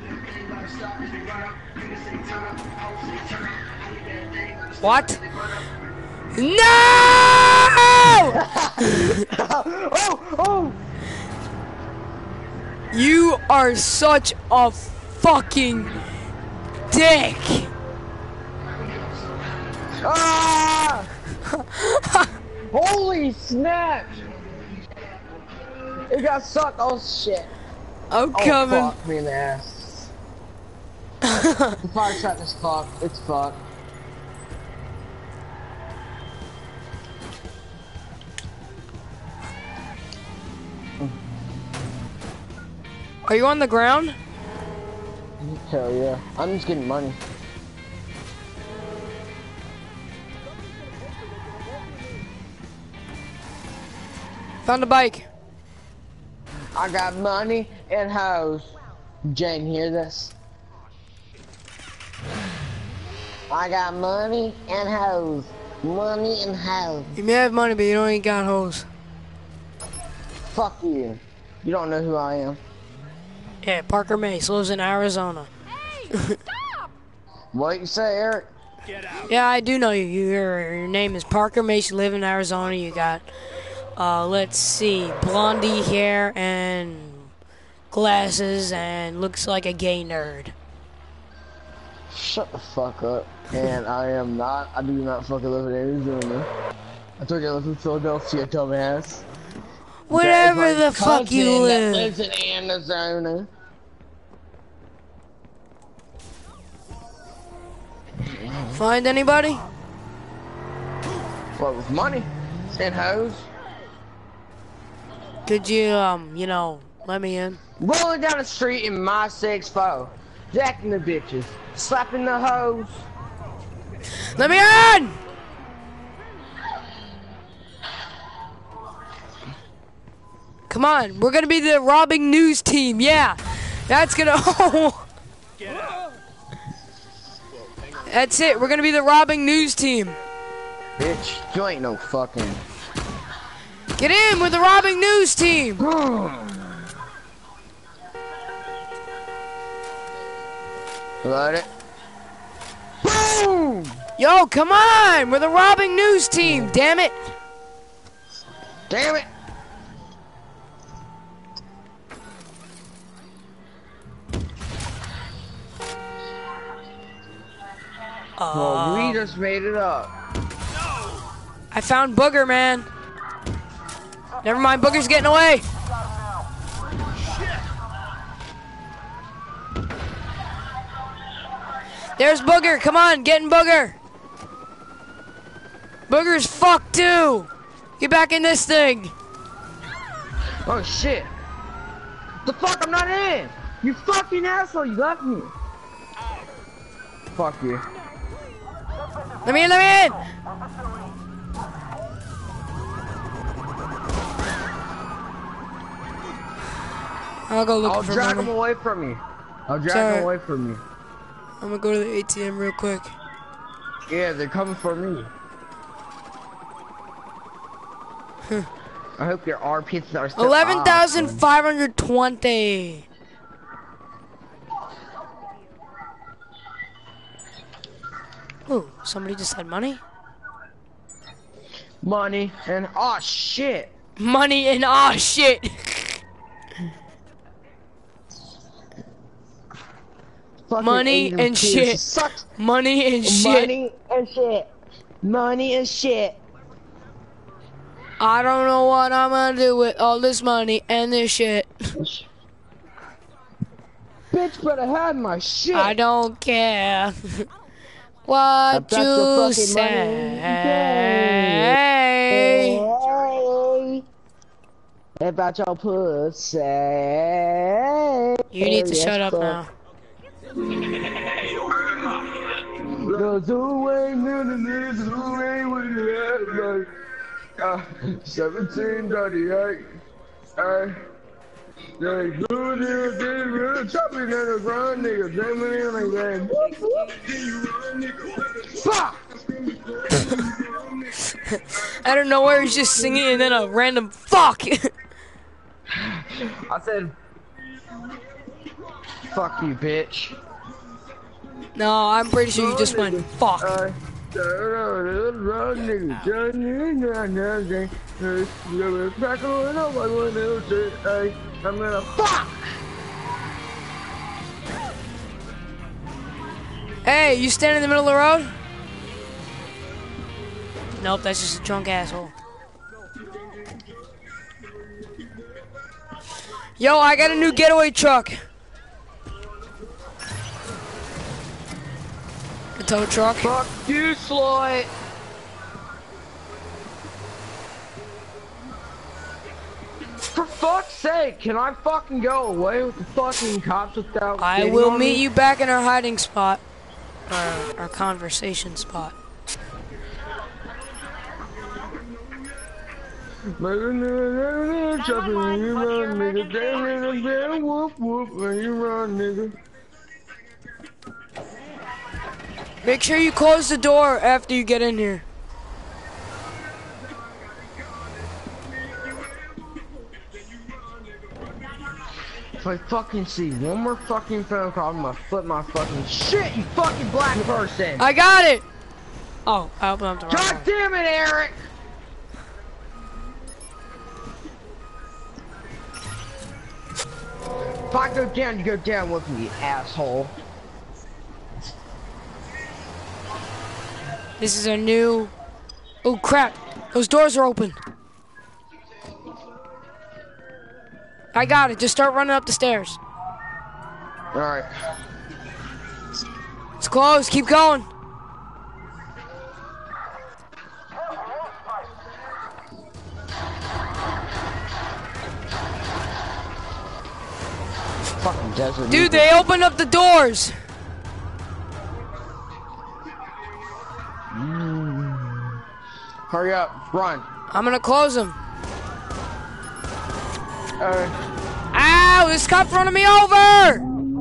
What? No! oh, oh! You are such a fucking dick. Ah! Holy snap! It got sucked. Oh shit! I'm oh, coming. Fuck me in the ass. The fire truck is fucked. It's fucked. Are you on the ground? Hell yeah. I'm just getting money. Found a bike. I got money and hoes. Jane, hear this? I got money and hoes. Money and hoes. You may have money, but you don't ain't got hoes. Fuck you. You don't know who I am. Yeah, Parker Mace lives in Arizona. Hey, stop! What you say, Eric? Get out. Yeah, I do know you. Your, your name is Parker Mace. You live in Arizona. You got, uh, let's see, blondie hair and glasses and looks like a gay nerd. Shut the fuck up. And I am not. I do not fucking live in Arizona. I told you I live in Philadelphia, dumbass. Wherever the fuck you live. That lives in Arizona. Find anybody? What, with money? And hoes? Could you, um, you know, let me in? Rolling down the street in my six four. Jacking the bitches. Slapping the hoes. Let me in! Come on, we're gonna be the robbing news team. Yeah, that's gonna. Oh. Get out. That's it. We're gonna be the robbing news team. Bitch, you ain't no fucking. Get in with the robbing news team. Load it. Boom! Yo, come on! We're the robbing news team. Damn it! Damn it! Uh, well, we just made it up. I found Booger, man. Never mind, Booger's getting away. There's Booger. Come on, get in Booger. Booger's fucked too. Get back in this thing. Oh shit. The fuck, I'm not in. You fucking asshole, you left me. Fuck you. Let me in, let me in! I'll go look I'll for drag money. them away from you. I'll drag Sorry. them away from you. I'm gonna go to the A T M real quick. Yeah, they're coming for me. I hope your R Ps are still eleven thousand five hundred twenty. Ooh, somebody just had money? Money and oh shit. Money and oh shit. Money and shit. Sucks. Money and shit. Money and shit. Money and shit. I don't know what I'm gonna do with all this money and this shit. Bitch better have my shit. I don't care. What you say? About your pussy. You need to shut up now. Goes away, minutes away with the uh, seventeen thirty-eight. Hey, they do this, they really chopping in the ground, nigga. Dreaming in like that. Out of nowhere, he's just singing and then a random fuck. I said, fuck you, bitch. No, I'm pretty sure you just went fuck. Uh, I'm gonna fuck. Hey, you stand in the middle of the road? Nope, that's just a drunk asshole. Yo, I got a new getaway truck. A tow truck. Fuck you, Sloyd. For fuck's sake, can I fucking go away with the fucking cops without I will meet you back in our hiding spot. Our, our conversation spot. Make sure you close the door after you get in here. If I fucking see one more fucking phone call, I'm gonna flip my fucking shit, you fucking black person! I got it! Oh, I opened up the wrong God one. damn it, Eric! If I go down, you go down with me, you asshole. This is a new... Oh crap! Those doors are open. I got it. Just start running up the stairs. Alright. It's closed. Keep going. Fucking desert. Dude, they opened up the doors. Mm. Hurry up. Run. I'm gonna close them. Alright. Ow! This cop's running me over!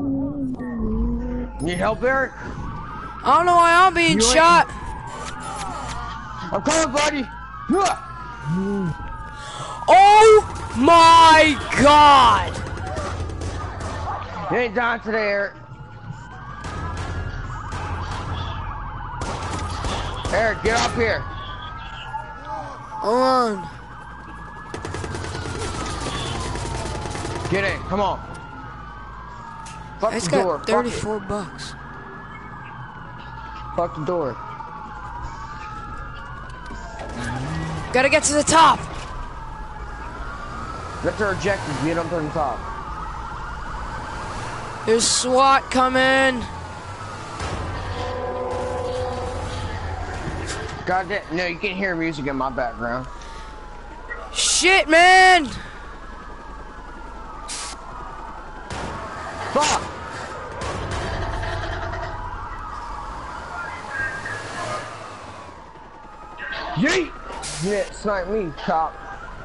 Need help, Eric? I don't know why I'm being you shot. I'm coming, buddy. Oh my god! You ain't dying today, Eric. Eric, get up here. Hold on. Get in, come on. Fuck I just the door. got thirty-four bucks. Fuck the door. Gotta get to the top. That's our objective, get up on the top. There's SWAT coming. God damn, no, you can hear music in my background. Shit, man. Fuck! Yeet! You didn't snipe me, cop.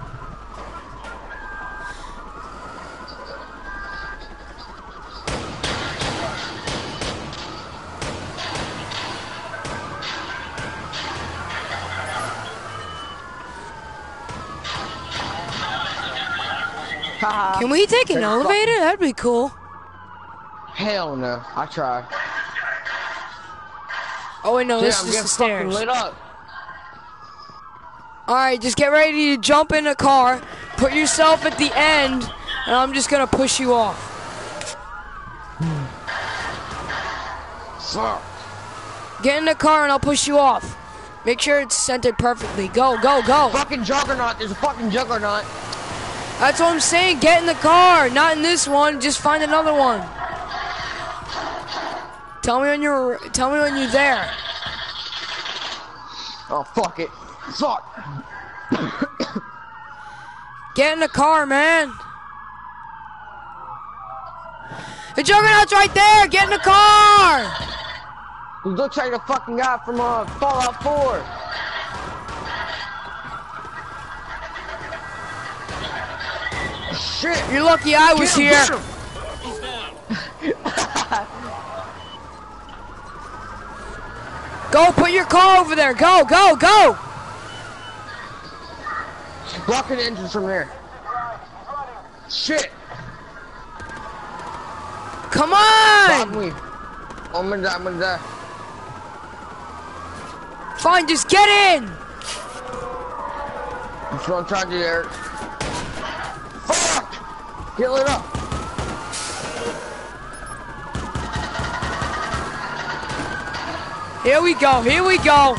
Can we take an elevator? That'd be cool. Hell no. I tried. Oh wait, no, Dude, this I'm is getting the stairs. fucking lit up. Alright, just get ready to jump in a car, put yourself at the end, and I'm just gonna push you off. Fuck. Get in the car and I'll push you off. Make sure it's centered perfectly. Go, go, go. Fucking juggernaut. There's a fucking juggernaut. That's what I'm saying. Get in the car. Not in this one. Just find another one. Tell me when you're. Tell me when you're there. Oh fuck it. Fuck. Get in the car, man. The juggernaut's right there. Get in the car. He looks like the fucking guy from uh, Fallout four. Shit. You're lucky I was Get him, here. get him. Go, put your car over there. Go, go, go. Blocking the engines from there. Shit. Come on. Stop me. I'm gonna die, I'm gonna die. Fine, just get in. That's what I'm trying to do, Eric. Fuck! Get lit up. Here we go, here we go.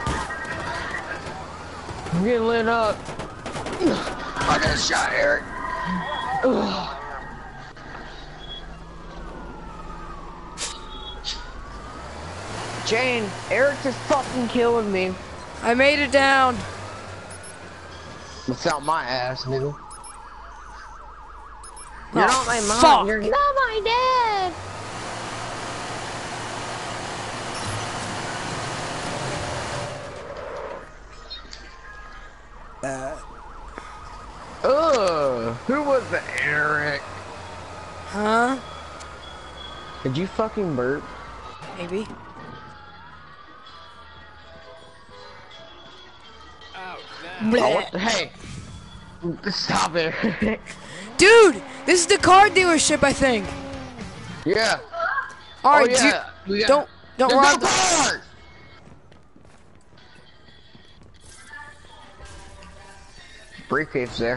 I'm getting lit up. I got a shot, Eric. Ugh. Jane, Eric is fucking killing me. I made it down. Without my ass, nigga. Oh, You're not my mom. fuck. You're Not my dad. Uh. Ugh. Who was the Eric? Huh? Did you fucking burp? Maybe. Oh, what the, hey. Stop it. Dude, this is the car dealership, I think. Yeah. All right, oh, yeah. dude, got, don't don't There's rob no the cars. Briefcase there.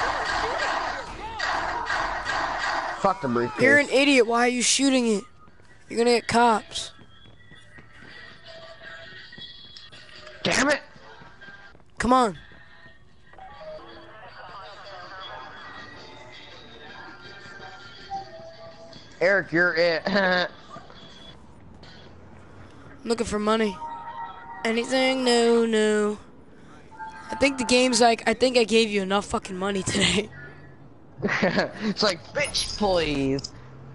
Fuck the briefcase. You're an idiot. Why are you shooting it? You're gonna get cops. Damn it. Come on. Eric, you're it. I'm looking for money. Anything? No, no. I think the game's like, I think I gave you enough fucking money today. It's like, bitch, please.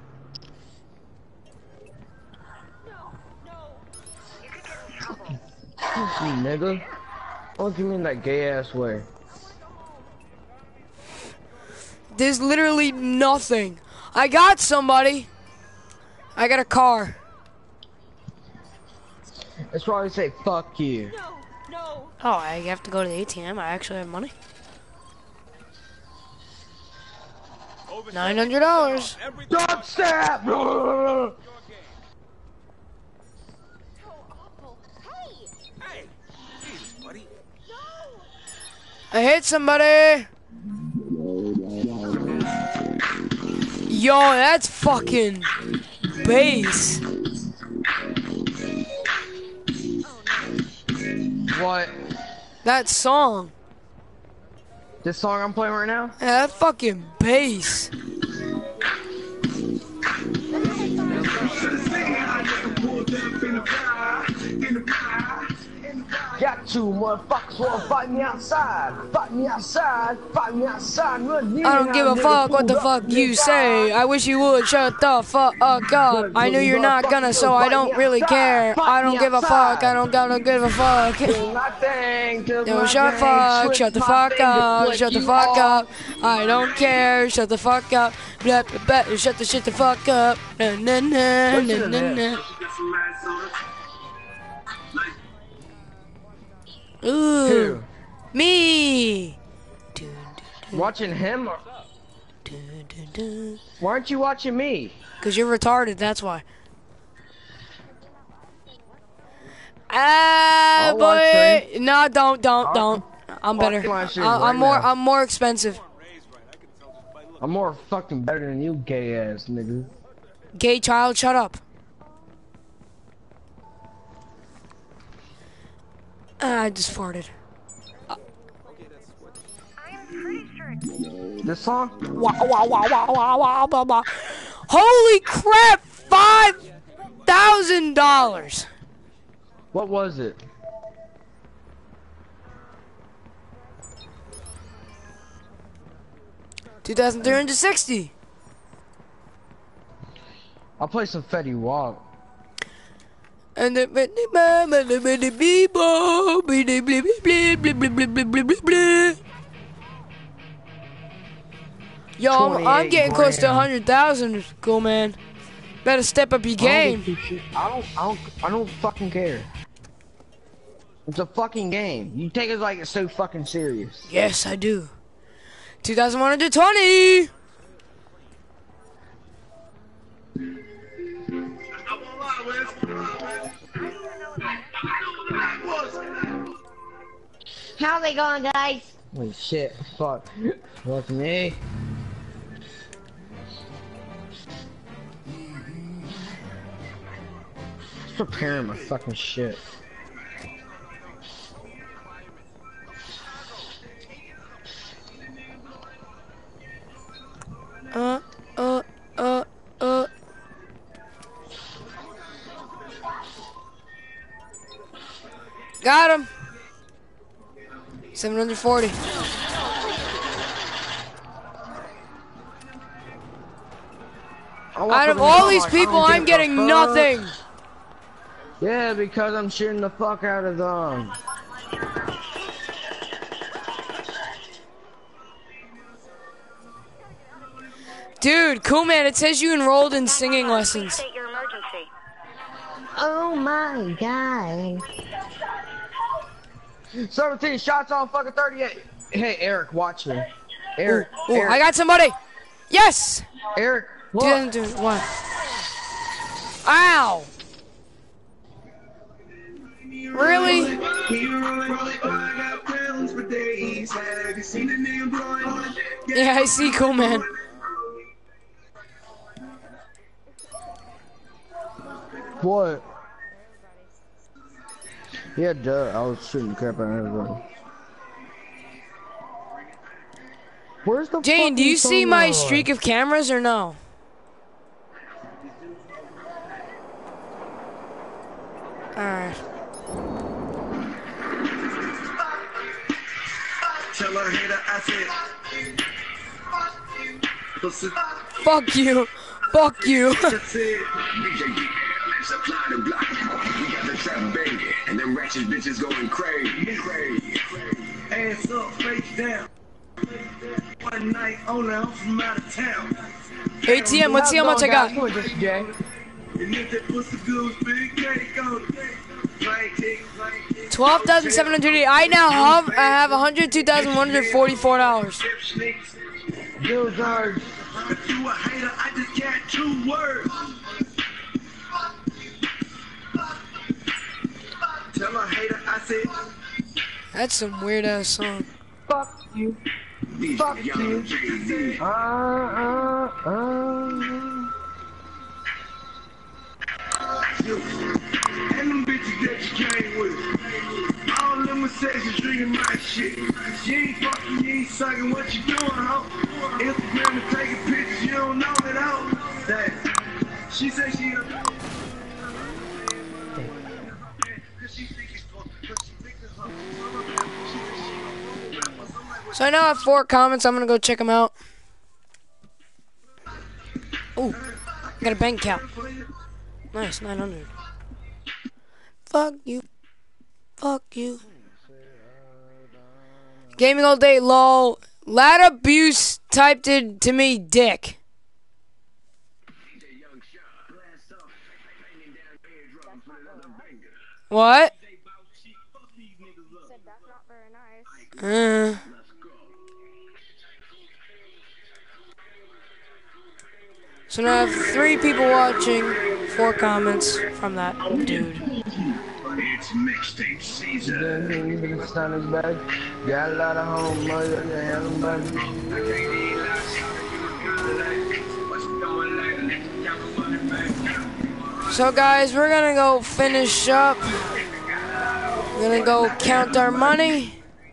You nigga. What do you mean that gay ass way? There's literally nothing. I got somebody. I got a car. That's why I say fuck you. Oh, I have to go to the A T M. I actually have money. Nine hundred dollars. Don't stab! I hit somebody. Yo, that's fucking bass. What? That song. This song I'm playing right now? Yeah, that fucking bass. God Two motherfuckers wanna fight me outside. Fight me outside. Fight me outside. I don't give a fuck what the fuck you say. I wish you would shut the fuck up. I knew you're not gonna, so I don't really care. I don't give a fuck. I don't gotta give a fuck. No, shut fuck. Shut the fuck up. Shut the fuck up. I don't care. Shut the fuck up. Blah, blah, blah. Shut the shit the fuck up. Na na na na na na. Ooh, Who? Me. Watching him? Or... Why aren't you watching me? Cause you're retarded. That's why. Ah, uh, boy. No, don't, don't, don't. I'm better. I, I'm right more. Now. I'm more expensive. I'm more fucking better than you, gay ass nigga. Gay child, shut up. Uh, I just farted. Uh. This song? Wow, wow, wow, wow, wow, wow, wow, wow. Holy crap! Five thousand dollars. What was it? Two thousand three hundred sixty. I'll play some Fetty Wap. And the Yo, I'm, I'm getting close to a hundred thousand. Cool, man. Better step up your game. I don't, I don't, I don't fucking care. It's a fucking game. You take it like it's so fucking serious. Yes, I do. two thousand one hundred twenty. How they going, guys? Holy shit, fuck. Look at me. Just preparing my fucking shit. Uh, uh, uh, uh. Got him. seven hundred forty. Out of all these people, I'm getting nothing. Yeah, because I'm shooting the fuck out of them. Dude, cool man, it says you enrolled in singing lessons. Oh my god. seventeen shots on fucking thirty-eight. Hey, Eric, watch me. Eric, ooh, ooh, Eric. I got somebody. Yes. Eric, look. Do, do, what? Ow. Really? Yeah, I see, cool man. What? Yeah, duh. I was shooting the crap out of everybody. Where's the Jane, do you see my streak of cameras or no? Alright. Fuck you. Fuck you. And them ratchet bitches going crazy, crazy. Ass up, face down. One night only, I'm from out of town. A T M, let's see how much I got. Twelve thousand seven hundred eighty. I now have I have one hundred two thousand one hundred forty-four dollars. Those are. If you a hater, I just got two words. Tell a hater I said. That's some weird ass song. Fuck you. Fuck you. Uh, uh, uh. And them bitches that you came with. All them was sexy drinking my shit. You ain't fucking, you ain't sucking, what you doing, ho? Instagram and taking pictures, you don't know that, ho? That. She said she a... So I now have four comments. I'm gonna go check them out. Oh, I got a bank account. Nice, nine hundred. Fuck you. Fuck you. Gaming all day, lol. Lad abuse typed it to me, dick. What? Uh. So now I have three people watching, four comments from that dude. It's mixtape season. Got a lot of home So guys, we're gonna go finish up. We're gonna go count our money.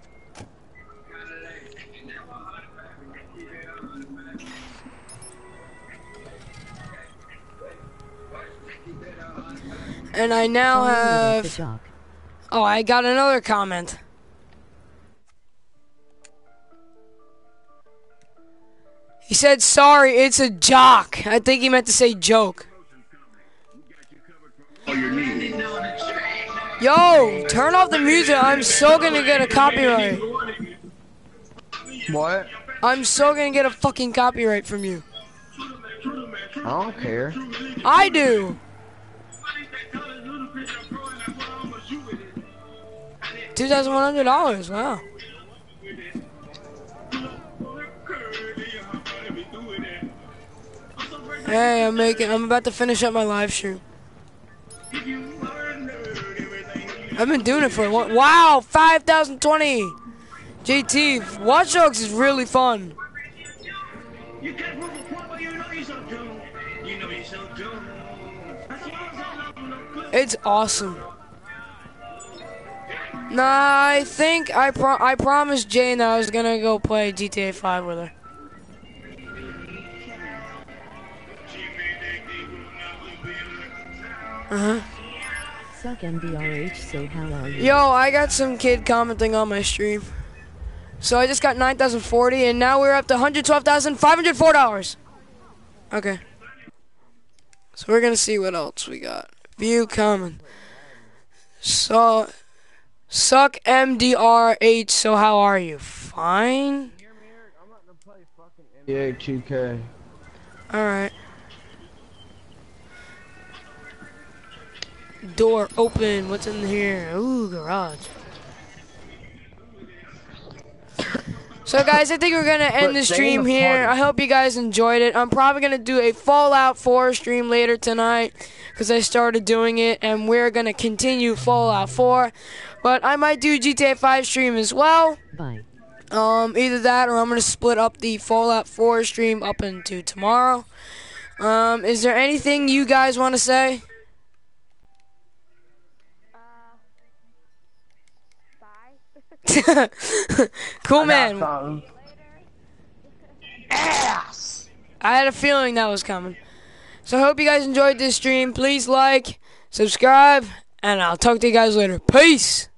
And I now have... Oh, I got another comment. He said, sorry, it's a jock. I think he meant to say joke. Yo, turn off the music. I'm so gonna get a copyright. What? I'm so gonna get a fucking copyright from you. I don't care. I do. two thousand one hundred dollars, wow. Hey, I'm making, I'm about to finish up my live stream. I've been doing it for a while. Wow, five thousand twenty. J T, Watch Dogs is really fun. It's awesome. Nah, I think I pro I promised Jane that I was gonna go play G T A five with her. Uh-huh. Suck M D R H, so how are you? Yo, I got some kid commenting on my stream. So I just got nine thousand forty, and now we're up to one hundred twelve thousand five hundred four dollars. Okay. So we're gonna see what else we got. View comment. So, suck M D R H, so how are you? Fine? Yeah, two K. Alright. Door open. What's in here? Ooh, garage. So guys, I think we're gonna end the stream here. I hope you guys enjoyed it. I'm probably gonna do a Fallout four stream later tonight because I started doing it, and we're gonna continue Fallout four. But I might do G T A five stream as well. Bye. Um, either that or I'm gonna split up the Fallout four stream up into tomorrow. Um, is there anything you guys want to say? Cool, man. Ass. I had a feeling that was coming. So I hope you guys enjoyed this stream. Please like, subscribe, and I'll talk to you guys later. Peace.